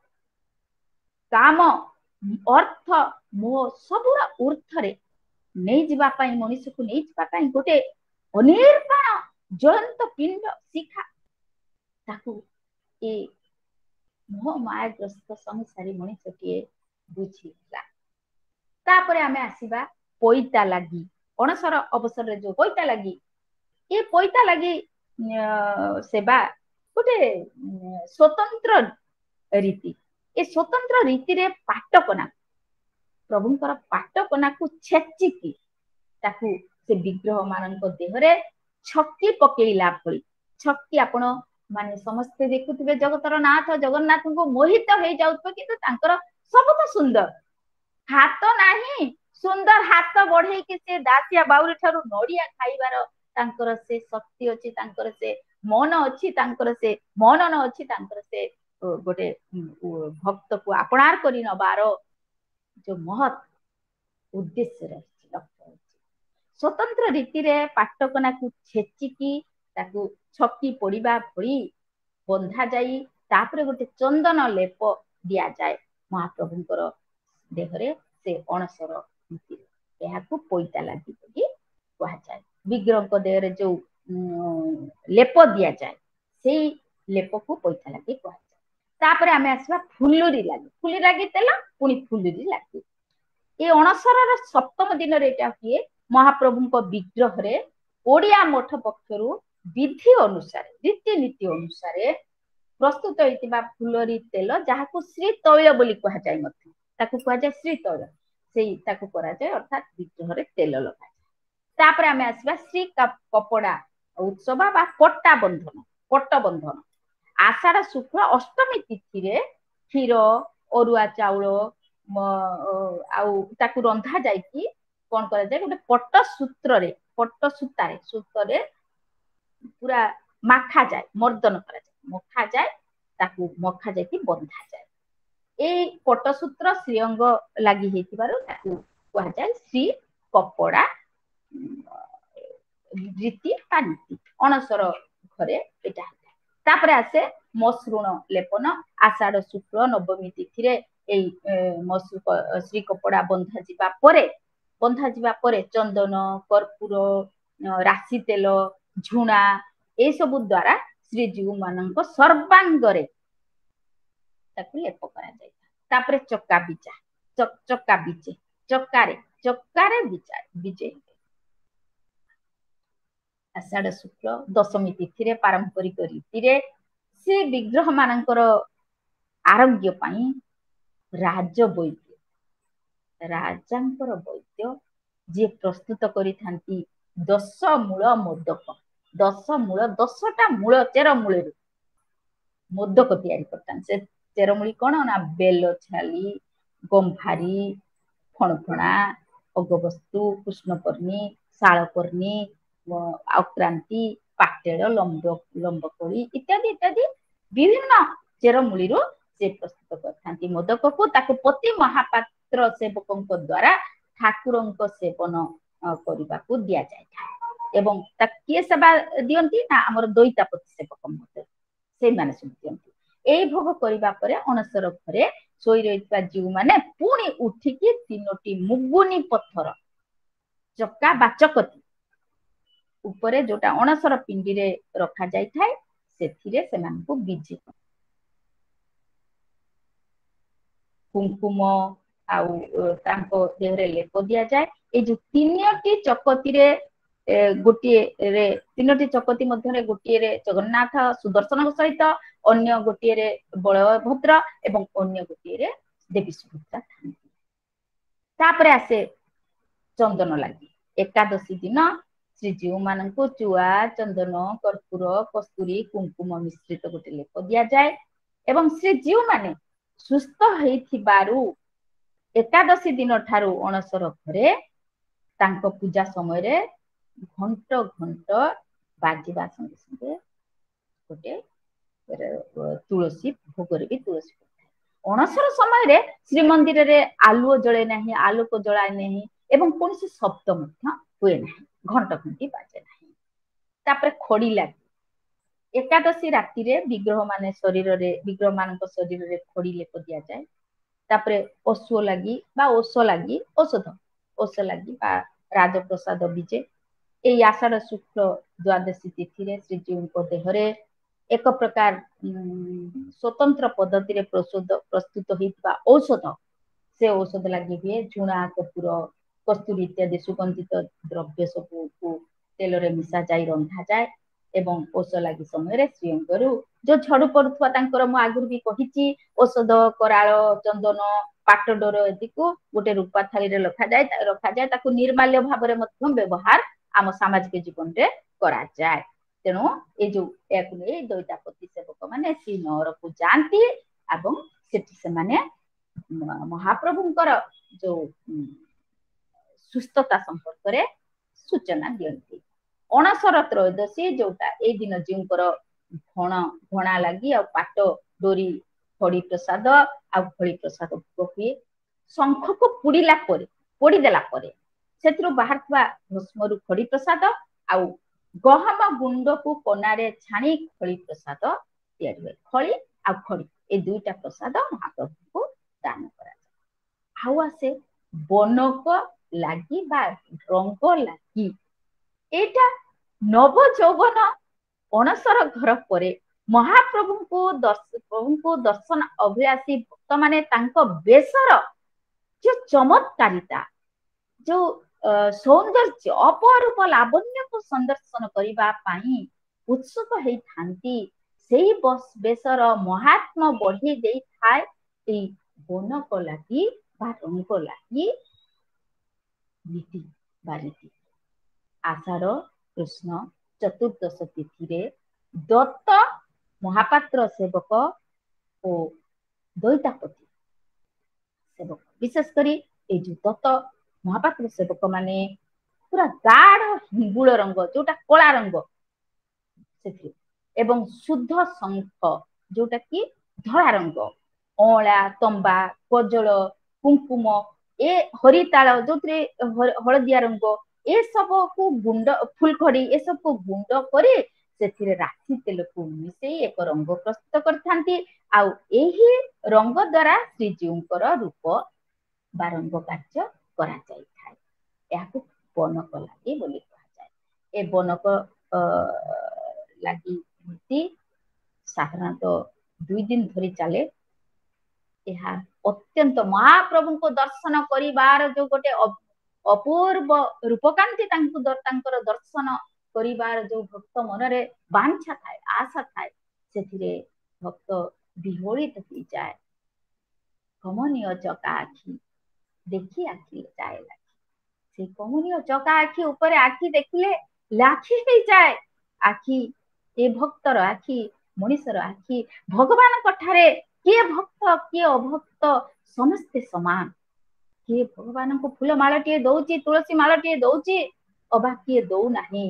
କାମ ଅର୍ଥ ମୋହ ସବୁର ଉର୍ଦ୍ଧ୍ୱରେ ନେଇଯିବା ପାଇଁ ମଣିଷକୁ ନେଇଯିବା ପାଇଁ ଗୋଟେ ଅନିର୍ବାଣ ଜ୍ୱଳନ୍ତ ପିଣ୍ଡ ଶିଖା ତାକୁ ଏ ମୋହ ମାୟାଗ୍ରସ୍ତ ସଂସାରୀ ମଣିଷଟିଏ ବୁଝିଲା। ତାପରେ ଆମେ ଆସିବା ପଇତା ଲାଗି ଅଣସର ଅବସରରେ ଯୋଉ ପଇତା ଲାଗି ଏ ପଇତା ଲାଗି ସେବା ଗୋଟେ ସ୍ୱତନ୍ତ୍ର ରୀତି ଏ ସ୍ୱତନ୍ତ୍ର ରୀତିରେ ପାଟକନା ପ୍ରଭୁଙ୍କର ପାଟକନାକୁ ଛେଚିକି ତାକୁ ସେ ବିଗ୍ରହ ମାନଙ୍କ ଦେହରେ ଛକି ପକେଇଲା ଭଳି ଛକି ଆପଣ ମାନେ ସମସ୍ତେ ଦେଖୁଥିବେ ଜଗତର ନାଥ ଜଗନ୍ନାଥଙ୍କୁ ମୋହିତ ହେଇଯାଉଥିବ କିନ୍ତୁ ତାଙ୍କର ସବୁ ତ ସୁନ୍ଦର ହାତ ନାହିଁ ସୁନ୍ଦର ହାତ ବଢେଇକି ସେ ଦାସିଆ ବାଉରି ଠାରୁ ନଡିଆ ଖାଇବାର ତାଙ୍କର ସେ ଶକ୍ତି ଅଛି ତାଙ୍କର ସେ ମନ ଅଛି ତାଙ୍କର ସେ ମନନ ଅଛି ତାଙ୍କର ସେ ଗୋଟେ ଭକ୍ତକୁ ଆପଣାର କରି ନବାର ଯୋଉ ମହତ୍ ଉଦ୍ଦେଶ୍ୟ ରହିଛି ଲକ୍ଷ୍ୟ ରହିଛି। ସ୍ୱତନ୍ତ୍ର ରୀତିରେ ପାଟକନାକୁ ଛେଚିକି ତାକୁ ଛକି ପଡିବା ଭଳି ବନ୍ଧା ଯାଇ ତାପରେ ଗୋଟେ ଚନ୍ଦନ ଲେପ ଦିଆଯାଏ ମହାପ୍ରଭୁଙ୍କର ଦେହରେ ସେ ଅଣସର ନୀତିରେ ଏହାକୁ ପଇତା ଲାଗି ବୋଲି କୁହାଯାଏ। ବିଗ୍ରହଙ୍କ ଦେହରେ ଯୋଉ ଲେପ ଦିଆଯାଏ ସେଇ ଲେପକୁ ପଇତା ଲାଗି କୁହାଯାଏ। ତାପରେ ଆମେ ଆସିବା ଫୁଲୁରି ଲାଗି ଫୁଲି ଲାଗି ତେଲ ପୁଣି ଫୁଲୁରି ଲାଗି ଏ ଅଣସରର ସପ୍ତମ ଦିନରେ ଏଇଟା ହୁଏ ମହାପ୍ରଭୁଙ୍କ ବିଗ୍ରହରେ ଓଡିଆ ମଠ ପକ୍ଷରୁ ବିଧି ଅନୁସାରେ ରୀତିନୀତି ଅନୁସାରେ ପ୍ରସ୍ତୁତ ହେଇଥିବା ଫୁଲରି ତେଲ ଯାହାକୁ ଶ୍ରୀ ତୈଳ ବୋଲି କୁହାଯାଏ ମଧ୍ୟ ତାକୁ କୁହାଯାଏ ଶ୍ରୀ ତୈଳ ସେଇ ତାକୁ କରାଯାଏ ଅର୍ଥାତ ବିଗ୍ରହରେ ତେଲ ଲଗାଯାଏ। ତାପରେ ଆମେ ଆସିବା ଶ୍ରୀ କପଡା ଉତ୍ସବ ବା ପଟ୍ଟା ବନ୍ଧନ ପଟ୍ଟ ବନ୍ଧନ आषाढ़ शुक्ल अष्टमी तिथि रे क्षीर अरुआ चाउल आउ रंधा जाइकी कौन करा जाए गोटे पट्ट सूत्र रे पट्ट सूतारे सूत्र पूरा माखा जाए मर्दन करा जाए मखा जाए ताकू मखा जाइकी बंधा जाए ए पट्टसूत्र श्रीअंग लगी हेतिबारु ताकू कहा जाए श्री कपड़ा रीति बा नीति अणसर घरे एटा तापरे आसे मसृण लेपन आषाढ़ शुक्ल नवमी तिथि रे ए श्री कपड़ा बंधा जिबा परे बंधा जिबा परे चंदन कर्पूर राशि तेल झुणा ए सब द्वारा श्रीजीव मानक सर्वांगरे ताकू लेप करा जाय तापरे चक्का बिचा चक चक्का बिचे चक्कारे चक्कारे बिचा बिचे आषाढ़ शुक्ल दशमी तिथि रे पारंपरिक रीति रे से विग्रह मानकर आरोग्य पाई राज वैद्य राजांकर वैद्य जे प्रस्तुत करी थांती दश मूल मोदक दश मूल दशटा मूल चेर मूल मोदक तैयारी करतान से चेरमूली कौन ना बेल छाली गंभारी फणफणा अगबस्तु कृष्णपर्णी शालपर्णी आक्रांति पाटेड़ लंब लंबकोली इत्यादि इत्यादि विभिन्न चेरमूली से प्रस्तुत करथांती मोदक को ताके पति महापात्र सेवकों द्वारा ठाकुर सेवन करने को दिया जाए एवं किए सेवा दियंती ना आमर दैतापति सेवक से माने सब दियंती ए भोग करबा परे अणसर घरे सोई रहितबा जीव माने पुणी उठिकी तीनोटी मुगुनी पत्थर चक्का बा चकती उपरे जोटा अणसर पिंडी रे रखा जाय थाए सेथिरे सेमान को बीजे कुंकुम आउ तांको देहरे लेप दिया जाए ए जो तीनोटी चकती रे गोटिए रे तीनोटी चकती मध्य रे गोटिए रे जगन्नाथ सुदर्शन सहित अन्य गोटिए रे बलभद्र एवं अन्य गोटिए रे देवी सुभद्रा थांती तापरे आसे चंदन लागी एकादशी दिन श्रीजीव मान चुआ चंदन कर्पूर कस्तूरी कुंकुम मिश्रित गोटे लेप दिया जाए एवं श्रीजीव माने सुस्थ हेथिबारु एकादशी दिन ठारू अणसर घरे तांको पूजा समय रे घंट घंट बाजिबा संगे संगे गोटे तुलसी भोगरे भी तुलसी अणसर समय रे श्रीमंदिर रे आलुओ जळे नाही आलोक जळाय नाही एवं कोनसी शब्द मध्य हुए नाही घंट घंटी बाजे नाही तापरे खोड़ी लागी एकादशी राति रे विग्रह माने शरीर रे विग्रह मानक शरीर रे खोड़ी लेप दिया जाए तापरे अश्व लागी बा ओष लागी औषध ओष लागी बा राजप्रसाद बीजे ए आषाढ़ शुक्ल द्वादशी तिथि रे श्रीजीव को देहरे एक प्रकार स्वतंत्र पद्धति रे प्रस्तुत प्रस्तुत होइतबा औषध से औषध लागी हुए झुणा कपूर कस्तूरी इत्यादि सुगंधित द्रव्य सब को तेल रे मिसा जाई रंधा जाए एवं ओष लागी समय श्रीअंगरु जो झड़ू पड़ुवा तांकर मु आगुर भी कहिची औषध कराल चंदन पाट डोर एदि को गोटे रूपा थाली रे रखा जाए रखा जाए ताकू निर्माल्य भाव रे मध्यम व्यवहार आम सामाजिक जीवन रे करा जाए तेणु ए जो एक ने दैतापति सेवक माने श्री नगर को जानती एवं सेठी से माने महाप्रभुंकर जो सुस्थता संपर्क रे सूचना दियंती अणसर त्रयोदशी जोटा ए दिन जीवकर घण घणा लगी आ पाट डोरी खड़ी प्रसाद आ खड़ी प्रसाद भोग हुए शंख को पुड़ीला परे पोड़ी देला परे सेथिरु बाहरथवा भस्मरु खड़ी प्रसाद आ गहम गुंड को कोनारे छाणी खड़ी प्रसाद तैयारी हुए खड़ी आ खड़ी ए दुईटा प्रसाद महाप्रभु को दान करा जाए आ आसे बनक लागी बा रंग लागी एटा नव यौवन अणसर घर परे महाप्रभु को दर्शन प्रभु को दर्शन अभिलाषी भक्त माने तांको बेसर जो चमत्कारिता जो सौंदर्य अपरूप लावण्य को संदर्शन करिबा पाई उत्सुक हेई थांती सेही बेसर महात्मा बढ़ी देई थाए ए बनक लागी बा रंग लागी नीति बारीति आषाढ़ कृष्ण चतुर्दश तिथि रे दत्त महापात्र सेवक और दैतापति सेवक विशेषकर ये जो दत्त महापात्र सेवक माने पूरा गाढ़ हिंगुल रंग जोटा कला रंग से एवं शुद्ध शंख जोटा कि धला रंग अला तंबा कजल कुंकुम ए हरिताल जो हलदिया रंग ए सब को गुंड फुलखड़ी ए सब को गुंड करे से राशि तेल को मिसई एक रंग प्रस्तुत करथांती आउ एही रंग द्वारा श्रीजीउंकर रूप बा रंग कार्य करा जाय थाए याकू बनक लागि बोली कहा जाय ए बनक लागि नीति साधारणतः दुई दिन धरी चले यह अत्यंत महाप्रभु को दर्शन करिवार जो गोटे अपूर्व रूपकांति तांको तांकर दर्शन करिवार जो भक्त मनरे बांछा थाए आशा थाए सेथिरे भक्त विहोलित हो जाए कमनीय चका आखि देखी आखि जाए लाखि से कमनीय चका आखि ऊपर आखि देखिले लाखि हो जाए आखि ए भक्तर आखि मनीषर आखि भगवान कठारे किए भक्त किए अभक्त समस्ते समान किए भगवान को फूल मालटे दौची तुलसी मालटे दौची अबा किए दौ नाही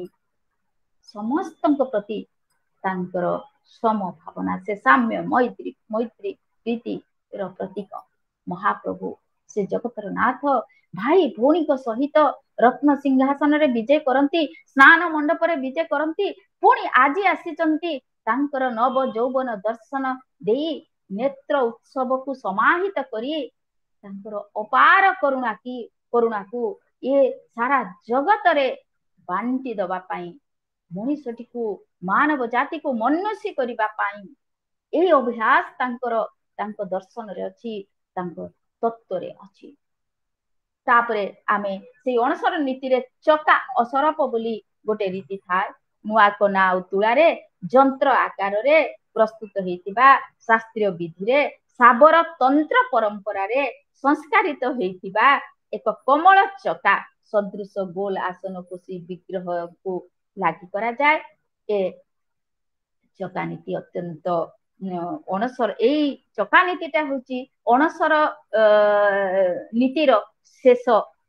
समस्त प्रति तांकर सम भावना से साम्य मैत्री मैत्री प्रीति र प्रतीक महाप्रभु से जगतर नाथ भाई भौणी को सहित रत्न सिंहासन रे विजय करती स्नान मंडप रे विजय करती पुणी आज आसीचंती तांकर नव यौवन दर्शन देई नेत्र उत्सव को समाहित करी तांकर अपार करुणा की करुणा को ये सारा जगत रे बांटी दबा पाई मनुष्यटी को मानव जाति को मनुष्य करिबा पाई ए अभ्यास तांकर तांको दर्शन रे अछि तांको तत्व रे अछि तापरे आमे से अणसर नीति रे चका असरप बोली गोटे रीति थाए नुआ कोना उतुला रे जंत्र आकार रे प्रस्तुत हेतिबा शास्त्रीय विधि रे साबर तंत्र परंपरा रे संस्कारित हेतिबा एक कमल चका सदृश गोल आसन कोसी विग्रह को लागि करा जाए ए चका नीति अत्यंत अणसर एई चका नीतिटा होची अणसर नीतिर शेष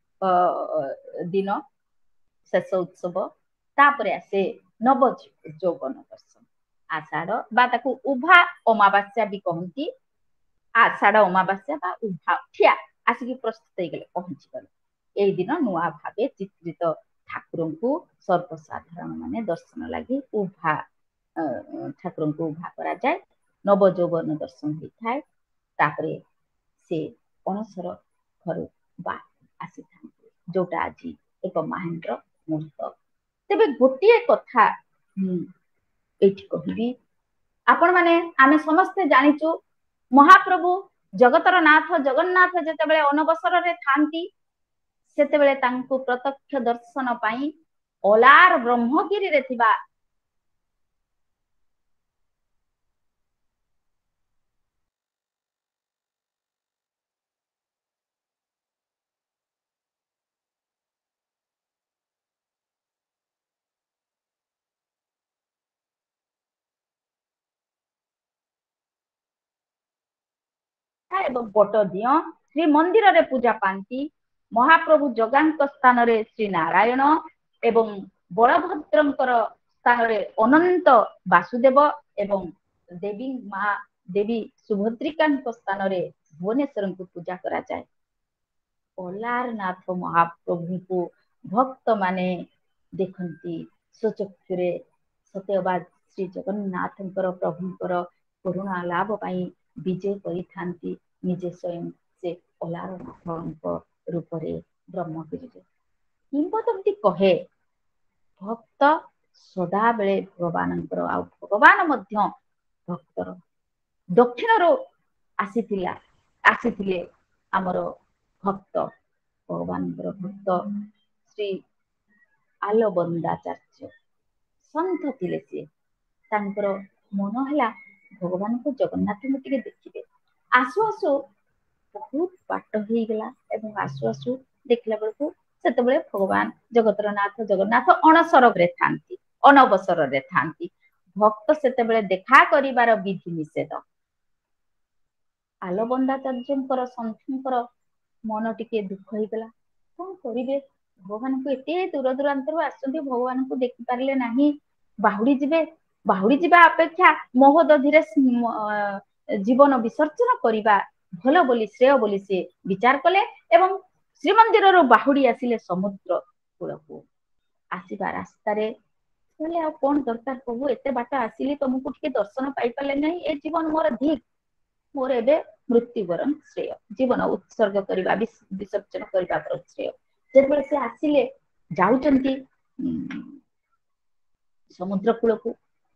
दिन शेष उत्सव तापरे आसे नव यौवन दर्शन आषाढ़ बा ताकू उभा अमावास्या भी कहती आषाढ़ अमावास्या बा उभा ठिया आसिकी प्रस्तुत हो गले पहुंची गले एई दिन नुआ भावे चित्रित ठाकुर को सर्वसाधारण माने दर्शन लगी उभा ठाकुर को उभा करा जाए नव यौवन दर्शन होता है तापरे से अणसर घर बा आसी जोटा आज एक महेंद्र मुहूर्त तेबे गोटे कथा एठी कहबी आपण माने आमे समस्ते जानिचु महाप्रभु जगतर नाथ जगन्नाथ जेतेबेले अनवसर रे थांती सेतेबेले तांको प्रत्यक्ष दर्शन पाई ओलार ब्रह्मगिरी रे थिबा एवं बट दियो श्री मंदिर रे पूजा पांती महाप्रभु जगांक स्थान रे श्री नारायण एवं बलभद्रंकर स्थान रे अनंत वासुदेव एवं देवी माँ देवी सुभद्रिका स्थान रे भुवनेश्वर को पूजा करा जाए अलारनाथ महाप्रभु को भक्त माने देखती स्वचक्षुरे सत्यवाद श्री जगन्नाथंकर प्रभुंकर करुणा लाभ पाई विजय करी निजे स्वयं से अलारनाथ रूप रे ब्रह्मगिरी किंबदंती कहे भक्त सदा बेले भगवान आ भगवान मध्य भक्तर दक्षिण रो आसीथिला आसीथिले आमर भक्त भगवान भक्त श्री आलबंदाचार्य संत थिले से तांकर मन हला भगवान को जगन्नाथ को टिके देखिबे आसु आसु बहुत बाट हो गला एवं आसु आसु देखला बेलको सेते बेले भगवान जगतर नाथ जगन्नाथ अणसर रे थांती अनवसर रे थांती भक्त सेतेबेले देखा करिबार विधि निषेध। आलबंदाचार्यंकर सन्थींकर मन टिके दुख होइगला कौन करिवे भगवान को एते दूर दूरांतर आसुंती भगवान को देखि पारले नाही बाहुडी जिबे बाहुडी जिबा अपेक्षा महोदधिरे जीवन विसर्जन करिबा भल बोली श्रेय बोली से विचार कले एवं श्रीमंदिर रो बाहुडी आसिले समुद्र कूल को आसीबा रास्ता रे बोले आ कोन दरकार प्रभु एते बाट आसिली तुमको टिके दर्शन पाई पाले नहीं ए जीवन मोर धिक मोर एबे मृत्यु वरण श्रेय जीवन उत्सर्ग करबा विसर्जन करबा पर श्रेय जेबे से आसिले जाउचंती समुद्र कूल को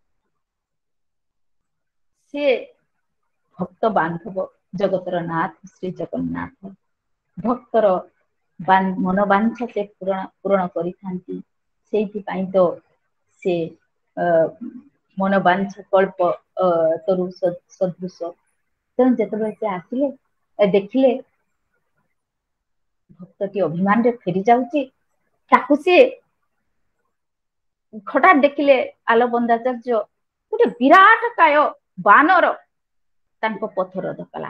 से भक्त बांधव जगतर नाथ श्री जगन्नाथ भक्तर मनोवांछा से पूर्ण पूर्ण करिथांती सेहि पई तो से मनोवांछा कल्प तरु सदृश तेणु जेतबे से आसिले देखिले भक्तटी अभिमान रे फेरी जाउची ताकु से हठात देखिले आलबंदाचार्य गोटे विराट काय बानर तांको पथर धकला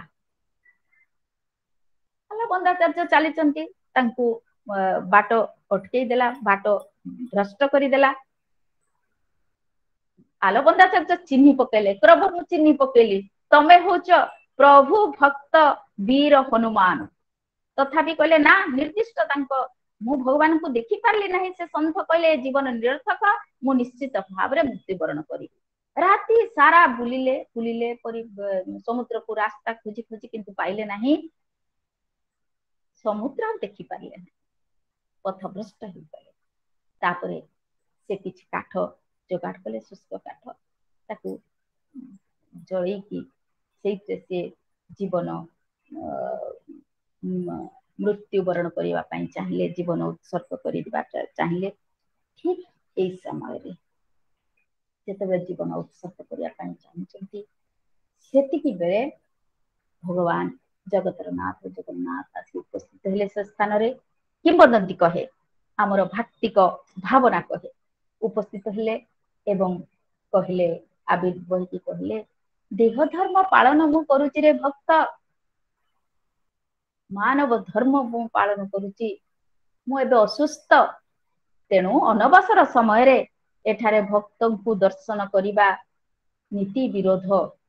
आलबंदाचार्य चलीचंती तांको बाट अटकई देला बाट भ्रष्ट करी देला आलबंदाचार्य चिन्ही पकेले प्रभु मु चिन्ही पकेली तमे होच प्रभु भक्त वीर हनुमान तथापि कहले ना निर्दिष्ट तांको मु भगवान को देखि पारली नहीं से संत कहले जीवन निरर्थक मु निश्चित भाव रे मृत्युवरण करी राति सारा बुलिले बुलिले परि समुद्र को रास्ता खोजी खोजी किंतु पाइले नहीं समुद्र देखि पारले नहीं पथभ्रष्ट हो गले तापरे से किछ काठ जोगाड़ कले शुष्क काठ ताकू जळई की सेइते से जीवन मृत्यु वरण करबा पई चाहिले जीवन उत्सर्ग करिबा चाहिले ठीक एई समय रे जेतबे जीवन उत्सर्ग करिया पई चाहछंती सेति की बेले भगवान जगतर नाथ जगन्नाथ आसी उपस्थित हेले से स्थान रे किंबदंती कहे आमर भाक्तिक भावना कहे उपस्थित हेले एवं कहले आविर्भूत की कहले देह धर्म पालन मु करूची रे भक्त मानव धर्म मु पालन करूची मु एबे असुस्थ तेणु अनवसर समय रे एठारे भक्तों को दर्शन करिबा नीति विरोध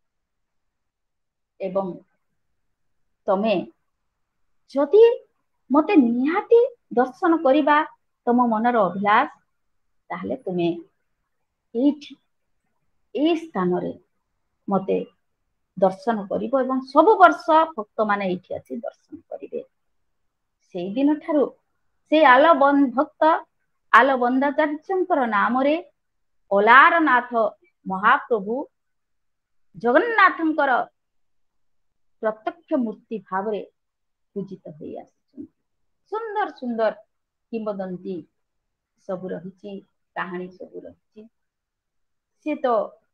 एवं तमे जदि मते निहाती दर्शन करिबा तम मनर अभिलाष ताहले तुमे एठी ए स्थान रे मते दर्शन करिबो एवं सब वर्ष भक्त माने एठी आसी दर्शन करिवे सेई दिन ठारू से आलबंद भक्त आलबंदाचार्यंकर नाम रे ओलारनाथ महाप्रभु जगन्नाथंकर प्रत्यक्ष मूर्ति भाव रे पूजित होई आसी सुंदर सुंदर किंबदंती सब रही कहानी सब रही से तो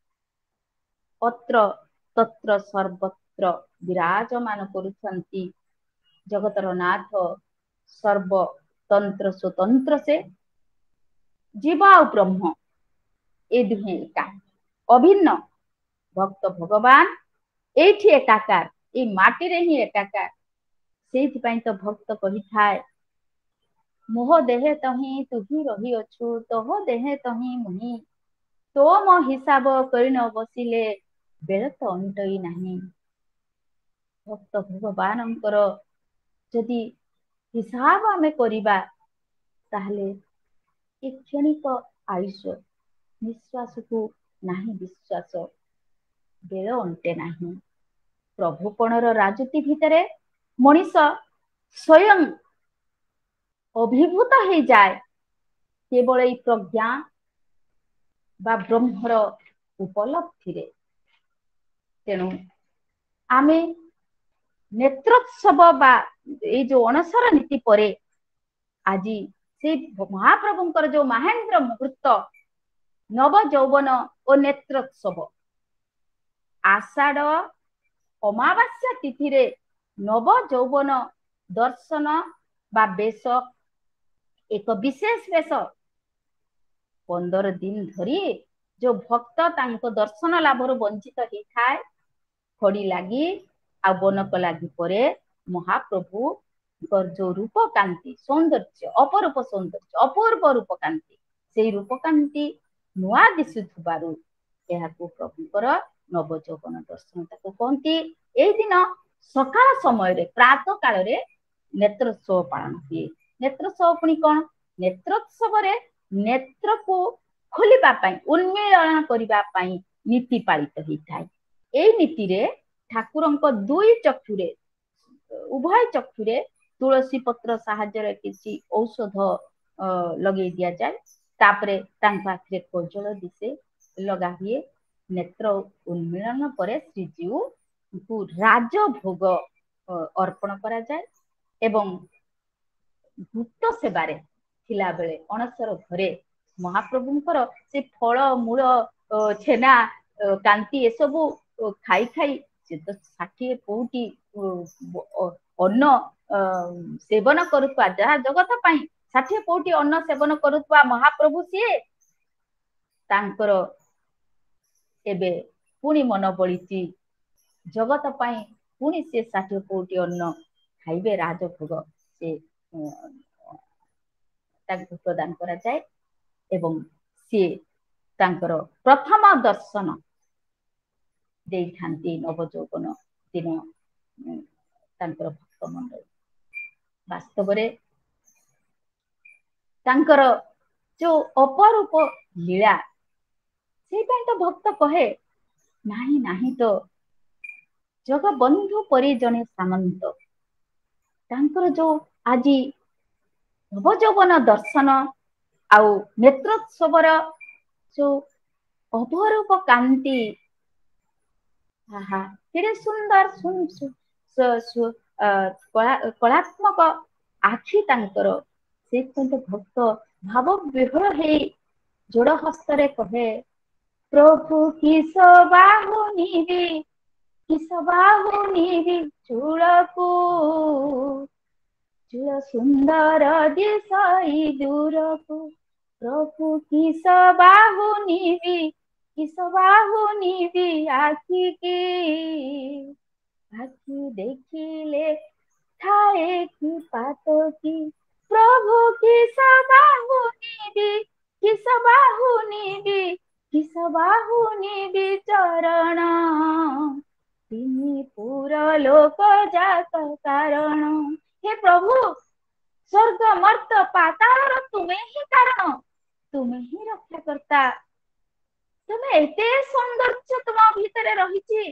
अत्र तत्र सर्वत्र विराजमान करुछंती जगतर नाथ सर्व तंत्र स्वतंत्र से जीवा ब्रह्म ए दुहे एका अभिन्न भक्त भगवान एठी एकाकार ए माटी रे ही एकाकार सेहि पई तो भक्त कहि थाए मोह देहे तही तुही रही अछु तोह देहे तही मुही तो मो हिसाब करि न बसिले बेल तो अंटई नाही भक्त भगवानंकर जदि हिसाब आमे करिबा ताहले ए क्षणिक आयुष निश्वास को नाही विश्वास बेल अंटे नाही प्रभुपणर राजती भितरे मनीष स्वयं अभिभूत हो जाए केवल ए प्रज्ञा बा ब्रह्मर उपलब्धि रे तेणु आमे नेत्रोत्सव बा ए जो अणसर नीति परे आज से महाप्रभुंकर जो महेंद्र मुहूर्त नव यौवन और नेत्रोत्सव आषाढ़ अमावास्या तिथि रे नव यौवन दर्शन बा बेश एक विशेष बेश पंदर दिन धरी जो भक्त तांको दर्शन लाभर वंचित होता है खड़ी लगी आ बनक लगी परे महाप्रभु जो रूप कांति सौंदर्य अपरूप सौंदर्य अपूर्व रूप कांति से रूप कांति नुआ दिशुथबारु एहाकु प्रभुकर नवजौवन दर्शन ताको कहती एई दिन सकाळ समय रे प्रातः काल रे नेत्रोत्सव पालन हुए। नेत्रोत्सव पुणी कौन नेत्रोत्सव रे नेत्र को खोलिबा पई उन्मीलन करिबा पई नीति पालित होता है। एई नीति रे ठाकुरंक दुई चक्षुरे उभय चक्षुरे तुलसी पत्र साहाय्य किसी औषध लगे दिया जाए तापरे तांक आखिरे कोजल दिसे लगा हुए। नेत्र उन्मीलन पर श्रीजीव को राजभोग अर्पण करा जाए एवं गुप्त सेवारे थिला बेले अणसर घरे महाप्रभुंकर से फल मूल छेना कांति ए सबु खाई खाई से तो षाठी पौटी अन्न सेवन करुवा जहाँ जगत पाई षाठी पौटी अन्न सेवन करुवा महाप्रभु सीए तांकर एबे पुणी मन बलिची जगत पाई पुणी से षाठी पौटी अन्न खाइबे राजभोग से तांको प्रदान करा जाए एवं सी तांकर प्रथम दर्शन दे थांती नवजौवन दिन तांकर भक्त मंडल वास्तव रे तांकर जो अपरूप लीला से तो भक्त कहे नाही नाही तो जग बंधु परि जने सामंत तांकर जो आज नवजौवन दर्शन आउ नेत्रोत्सवर जो अपरूप कांति हाँ केड़े सुंदर सुन कलात्मक आखि तांकर से भक्त भाव विहर हे जोड़ हस्तरे कहे प्रभु किस बाहु निबी किस बाहु निबी चूड़कू चूड़ सुंदर दिशई दूरकू प्रभु किस बाहु निबी किस बाहु निबी आखि की आखि देखिले थाए की पातो की प्रभु किस बाहु निबी किस बाहु निबी किस बाहु निबी चरण तिनी पूरा लोक जात कारण। हे प्रभु स्वर्ग मर्त पाताल तुम्हें ही कारण तुम्हें ही रक्षा करता तुम्हें एते सौंदर्य तुम भीतर रही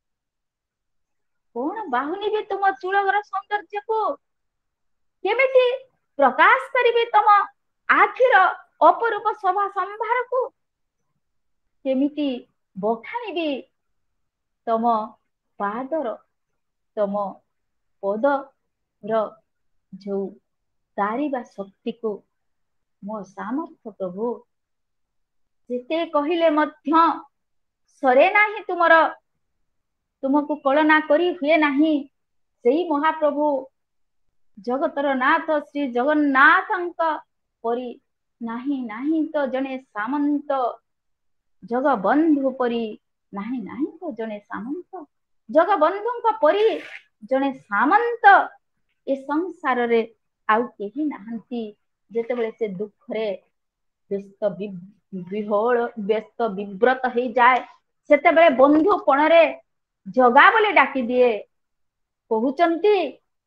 कौन बाहुनी भी तुम चूड़र सौंदर्य को केमिति प्रकाश करी तुम आखिर अपरूप शोभा संभार को केमिति बखाणी तुम पादर तुम पद जो तारिबा शक्ति को मो सामर्थ्य प्रभु जिते कहले मध्य सरे नाही तुमर तुमको कलना करी हुए नाही सेही महाप्रभु जगतर नाथ श्री जगन्नाथंक परी नाही नाही तो जने सामंत जग बंधु परी नाही नाही तो जने सामंत जग बंधुंक परी जने सामंत ए संसार रे आउ केही नाहंती जेतेबेले से दुख रे व्यस्त विहोल व्यस्त विव्रत हो जाए सेतेबेले बंधु पणरे जगा बोले डाकी दिए कहउचंती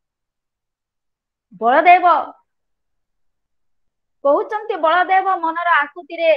बलदेव कहउचंती बलदेव मनर आकुति रे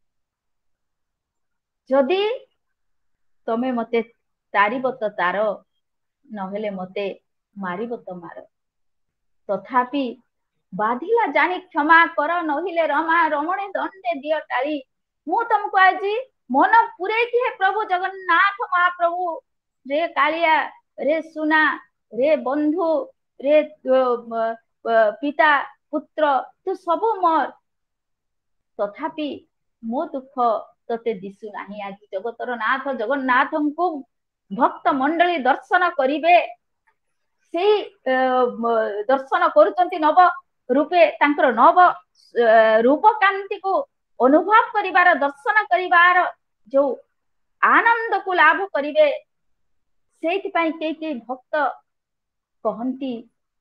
जदि तमे मते तारिब तो तार नहेले मते मारिब तो मार तथापि बाधिला जानी क्षमा कर नहिले रमा रमणे दंडे दियो टाली मु तुमको आज मन पुरे की है प्रभु जगन्नाथ महाप्रभु रे कालिया रे सुना रे बंधु रे पिता पुत्र तू सब मोर तथापि मो दुख तते दिसु नाही आज जगतर नाथ जगन्नाथ को भक्त मंडली दर्शन करिवे से दर्शन करुचंती नव रूपे तांकर नव रूप कांति को अनुभव करिवार दर्शन करिवार जो आनंद को लाभ करिवे सेति पाई के के भक्त कहंती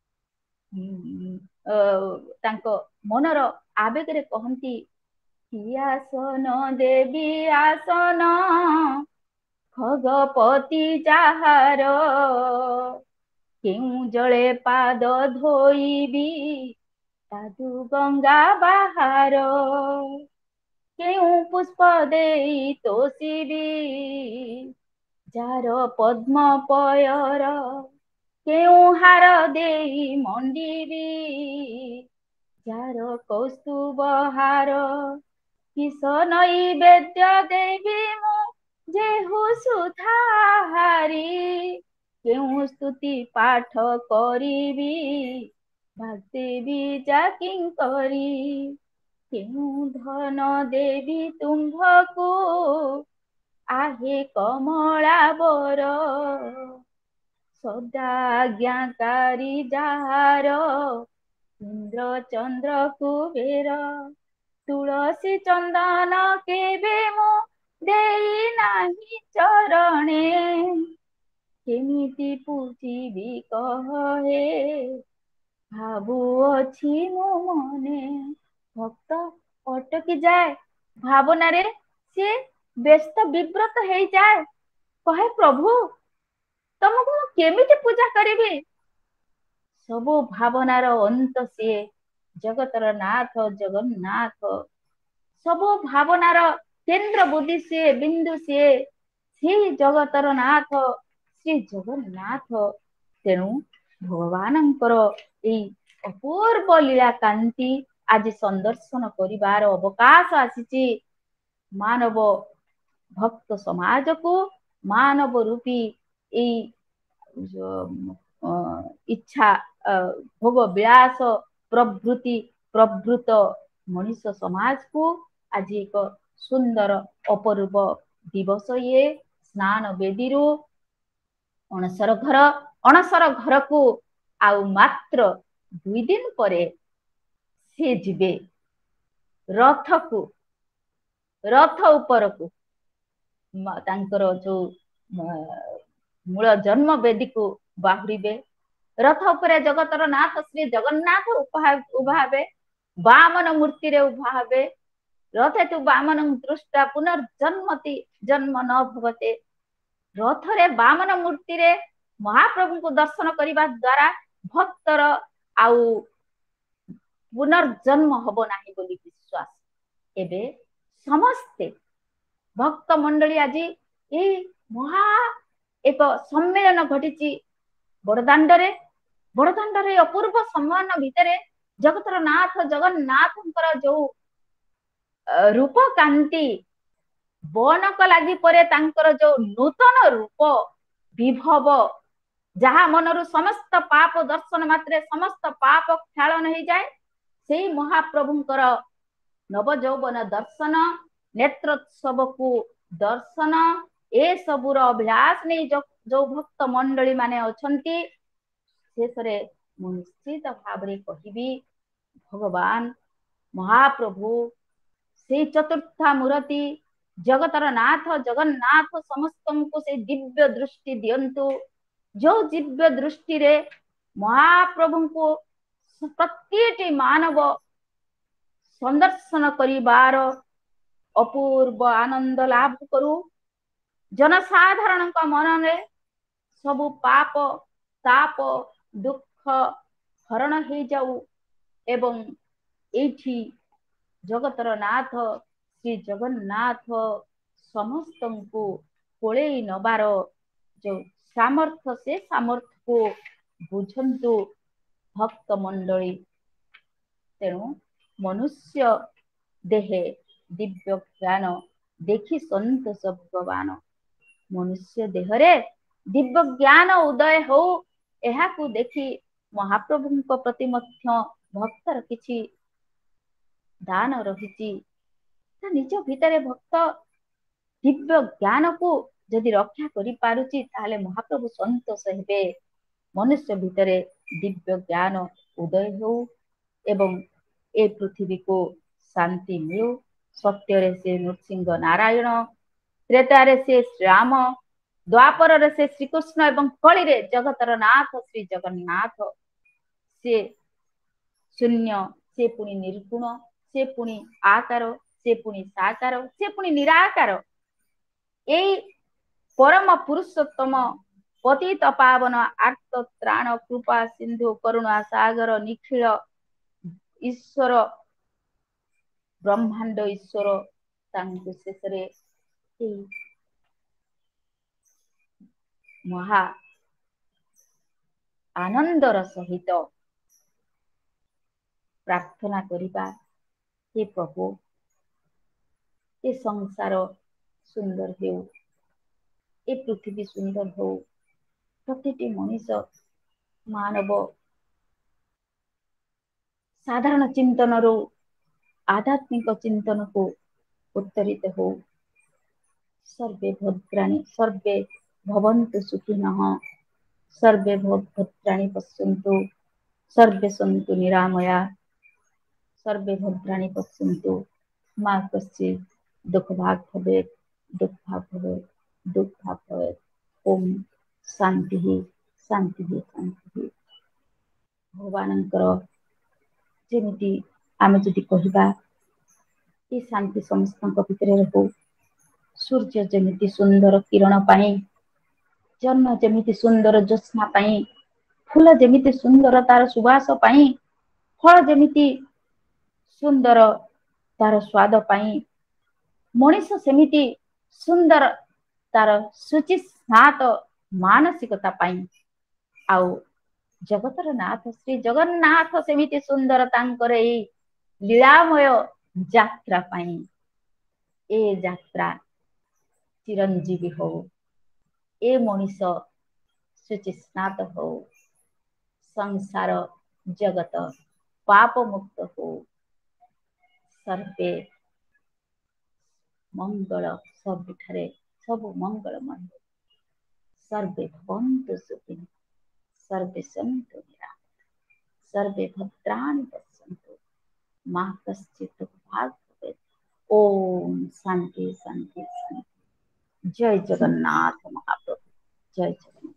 तांको मनर आवेग रे कहंती कि आसन देवी आसन खगपति जाहार केउ जले पाद धोइबी साधु गंगा बाहार केउ पुष्प देई तोषिबी जार पद्म पयर केउ हार देई मंडिबी जार कौस्तुभ हार किस नैवेद्य देवी मु जेहु सुधाहारी केउ स्तुति पाठ करिबी भागदेवी जाकिं करी केउ धन देवी तुम्भको आहे कमला बर सदा आज्ञाकारी जार इंद्र चंद्र कुबेर तुलसी चंदन केबे मो देई नाही चरणे केमिति पूजिबी कहे भाबु अछि मो मने भक्त अटकी जाए भावना रे से व्यस्त विव्रत हो जाए कहे प्रभु तुमको केमिति पूजा करिबी सबु भावनार अंत से जगतर नाथ जगन्नाथ सबु भावनार केंद्र बुद्धि से बिंदु से श्री जगतर नाथ श्री जगन्नाथ तेणु भगवानंकर एई अपूर्व लीला कांति आज संदर्शन करिवार अवकाश आसीची मानव भक्त समाज को मानव रूपी एई इच्छा भोग विलास प्रवृत्ति प्रवृत मनुष्य समाज को आज एक सुंदर अपरूप दिवस ये स्नान बेदी अणसर घर अणसर घर को आउ मात्र दुई दिन परे से जिबे रथ को रथ ऊपर को तांकर जो मूल जन्म वेदी को बाहुड़े रथ उपरे जगतर नाथ श्री जगन्नाथ उभावे वामन मूर्ति रे उभावे रथे तु वामन दृष्टा पुनर्जन्मति जन्म न भवते रथ रे वामन मूर्ति रे महाप्रभु को दर्शन करने द्वारा भक्तर आउ पुनर्जन्म हब नाही बोली विश्वास एबे समस्ते भक्त मंडली आज ये महा एक सम्मेलन घटी बड़दाण्ड रे बड़दाण्ड रे अपूर्व सम्मेलन भितर जगतर नाथ जगन्नाथ जो रूप कांति बनक लगी परे तांकर जो नूतन रूप विभव जहा मनरु समस्त पाप दर्शन मात्रे समस्त पाप क्षालन हो जाए से महाप्रभुंकर नव यौवन दर्शन नेत्रोत्सव को दर्शन ए सबुर अभ्यास नहीं जो, जो भक्त मंडली माने अछंती शेषरे मु निश्चित भाव रे कहिबी भगवान महाप्रभु से चतुर्था मूर्ति जगतर नाथ जगन्नाथ समस्त को से दिव्य दृष्टि दियंतु जो दिव्य दृष्टि रे महाप्रभु को प्रत्येक मानव संदर्शन करिबार अपूर्व आनंद लाभ करू जनसाधारण मन में सबु पाप ताप दुख हरण हो जाऊ एवं एठी जगतर नाथ श्री जगन्नाथ समस्त को कोले नबार जो सामर्थ्य से सामर्थ्य को बुझंतु भक्त मंडली तेणु मनुष्य देहे दिव्य ज्ञान देखी संतोष भगवान मनुष्य देहरे दिव्य ज्ञान उदय हो यह को देखी महाप्रभु प्रति मध्य भक्तर किछि दान रही निज भितर भक्त दिव्य ज्ञान को जदि रक्षा करि पारुची ताले महाप्रभु संतोष हेबे मनुष्य भितर दिव्य ज्ञान उदय हो एवं ए पृथ्वी को शांति मिलु सत्य से नृसिंह नारायण त्रेतारे से श्रीराम, द्वापर से श्रीकृष्ण एवं कली रे जगतर नाथ श्री जगन्नाथ। से शून्य, से पुणी निर्गुण, से पुणी आकार, से पुणी साकार, से पुणी निराकार। यही परम पुरुषोत्तम पतित पावन आर्त त्राण कृपा सिंधु करुणा सागर निखिल ईश्वर ब्रह्मांड ईश्वर तांकु शेषरे महा आनंदर सहित प्रार्थना करिबा, हे प्रभु ये संसार सुंदर हो, ये पृथ्वी सुंदर हो, प्रतिटी मनीष मानव साधारण चिंतन रो आध्यात्मिक चिंतन को उत्तरित हो। सर्वे भद्राणि सर्वे भवन्तु सुखिनः, सर्वे भद्राणि पश्यन्तु, सर्वे सन्तु निरामया, सर्वे भद्राणि पश्यन्तु, मा कश्चित् दुःखभाग् भवेत्, दुःखभाग् भवेत्, दुःखभाग् भवेत्। ओम शांति शांति शांति। भगवानଙ୍କର जेमिति आमे जदि कहिबा ये शांति समस्तଙ୍କ ଭିତରେ रहो। सूर्य जेमिति सुंदर किरण पाई, जन्म जेमिति सुंदर ज्योत्स्ना पाई, फूल जेमिति सुंदर तार सुवास पाई, फल जेमिति सुंदर तार स्वाद पाई, मनीष सेमिति सुंदर तार शुचि स्नात मानसिकता पाई, आउ जगतर नाथ श्री जगन्नाथ सेमिति सुंदर तांकर एई लीलामय यात्रा पाई। ए यात्रा चिरंजीवी हो, ए मनीष शुचि स्नात हो, संसार जगत पाप मुक्त हो, सर्वे मंगल सबुठारे सब मंगलमय, सर्वे भवन्तु सुखिनः, सर्वे सन्तु निरामयाः, सर्वे भद्राणि पश्यन्तु, मा कश्चित् दुःखभाग् भवेत्। ओम शांति शांति शांति। जय जगन्नाथ महाप्रभु, जय जगन्नाथ।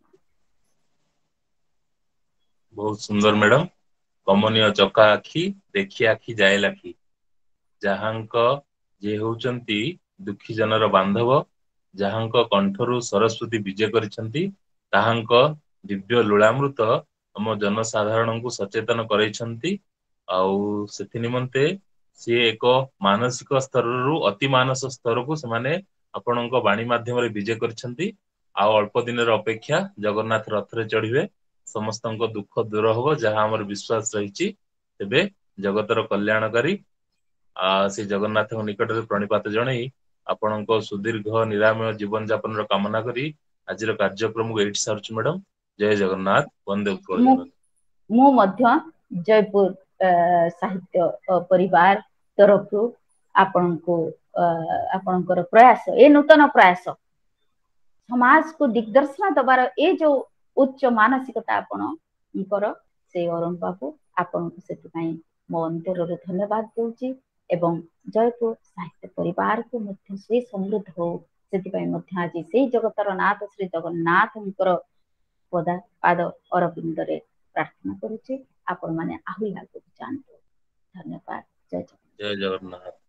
बहुत सुंदर मैडम। कमनीय चका आखि देखी आखि जाए लाखि, जहांक जे होचंती दुखी जनर बांधव, जहांक कंठरू सरस्वती विजय करिसंती, ताहांक दिव्य लुलामृत हम जनसाधारण को सचेतन करैछंती। आउ सेथि निमंते सी एक मानसिक स्तर रु अति मानस स्तर को सेमाने आपणक वाणी माध्यम रे विजय करिसंती। आ अल्प दिन अपेक्षा जगन्नाथ रथ रे चढ़िबे, समस्तଙ୍କ दुख दूर होबो जहा हमर विश्वास रहिछि। तेबे जगतर कल्याणकारी आ से जगन्नाथ निकट रे प्रणिपात जणई आपणक सुदीर्घ निरामय जीवन यापन रो कामना करी आजिर कार्यक्रम को एठी सारछु मैडम। जय जगन्नाथ, वंदे उत्कल जगन्नाथ। मु मध्य जयपुर साहित्य परिवार तरफ आपनको आपनकर प्रयास, ए नूतन प्रयास समाज को दिग्दर्शन दबार ए जो उच्च मानसिकता आपणकर से अरुण बाबू आपन से मो अंतर धन्यवाद दूची एवं जयपुर साहित्य परिवार को मध्य से समृद्ध हो से आज से जगतर नाथ श्री जगन्नाथंकर पदा पाद अरविंद रे प्रार्थना करुचे। आपण माने आहुरी आगु जानतु। धन्यवाद। जय जगन्नाथ। जय जगन्नाथ।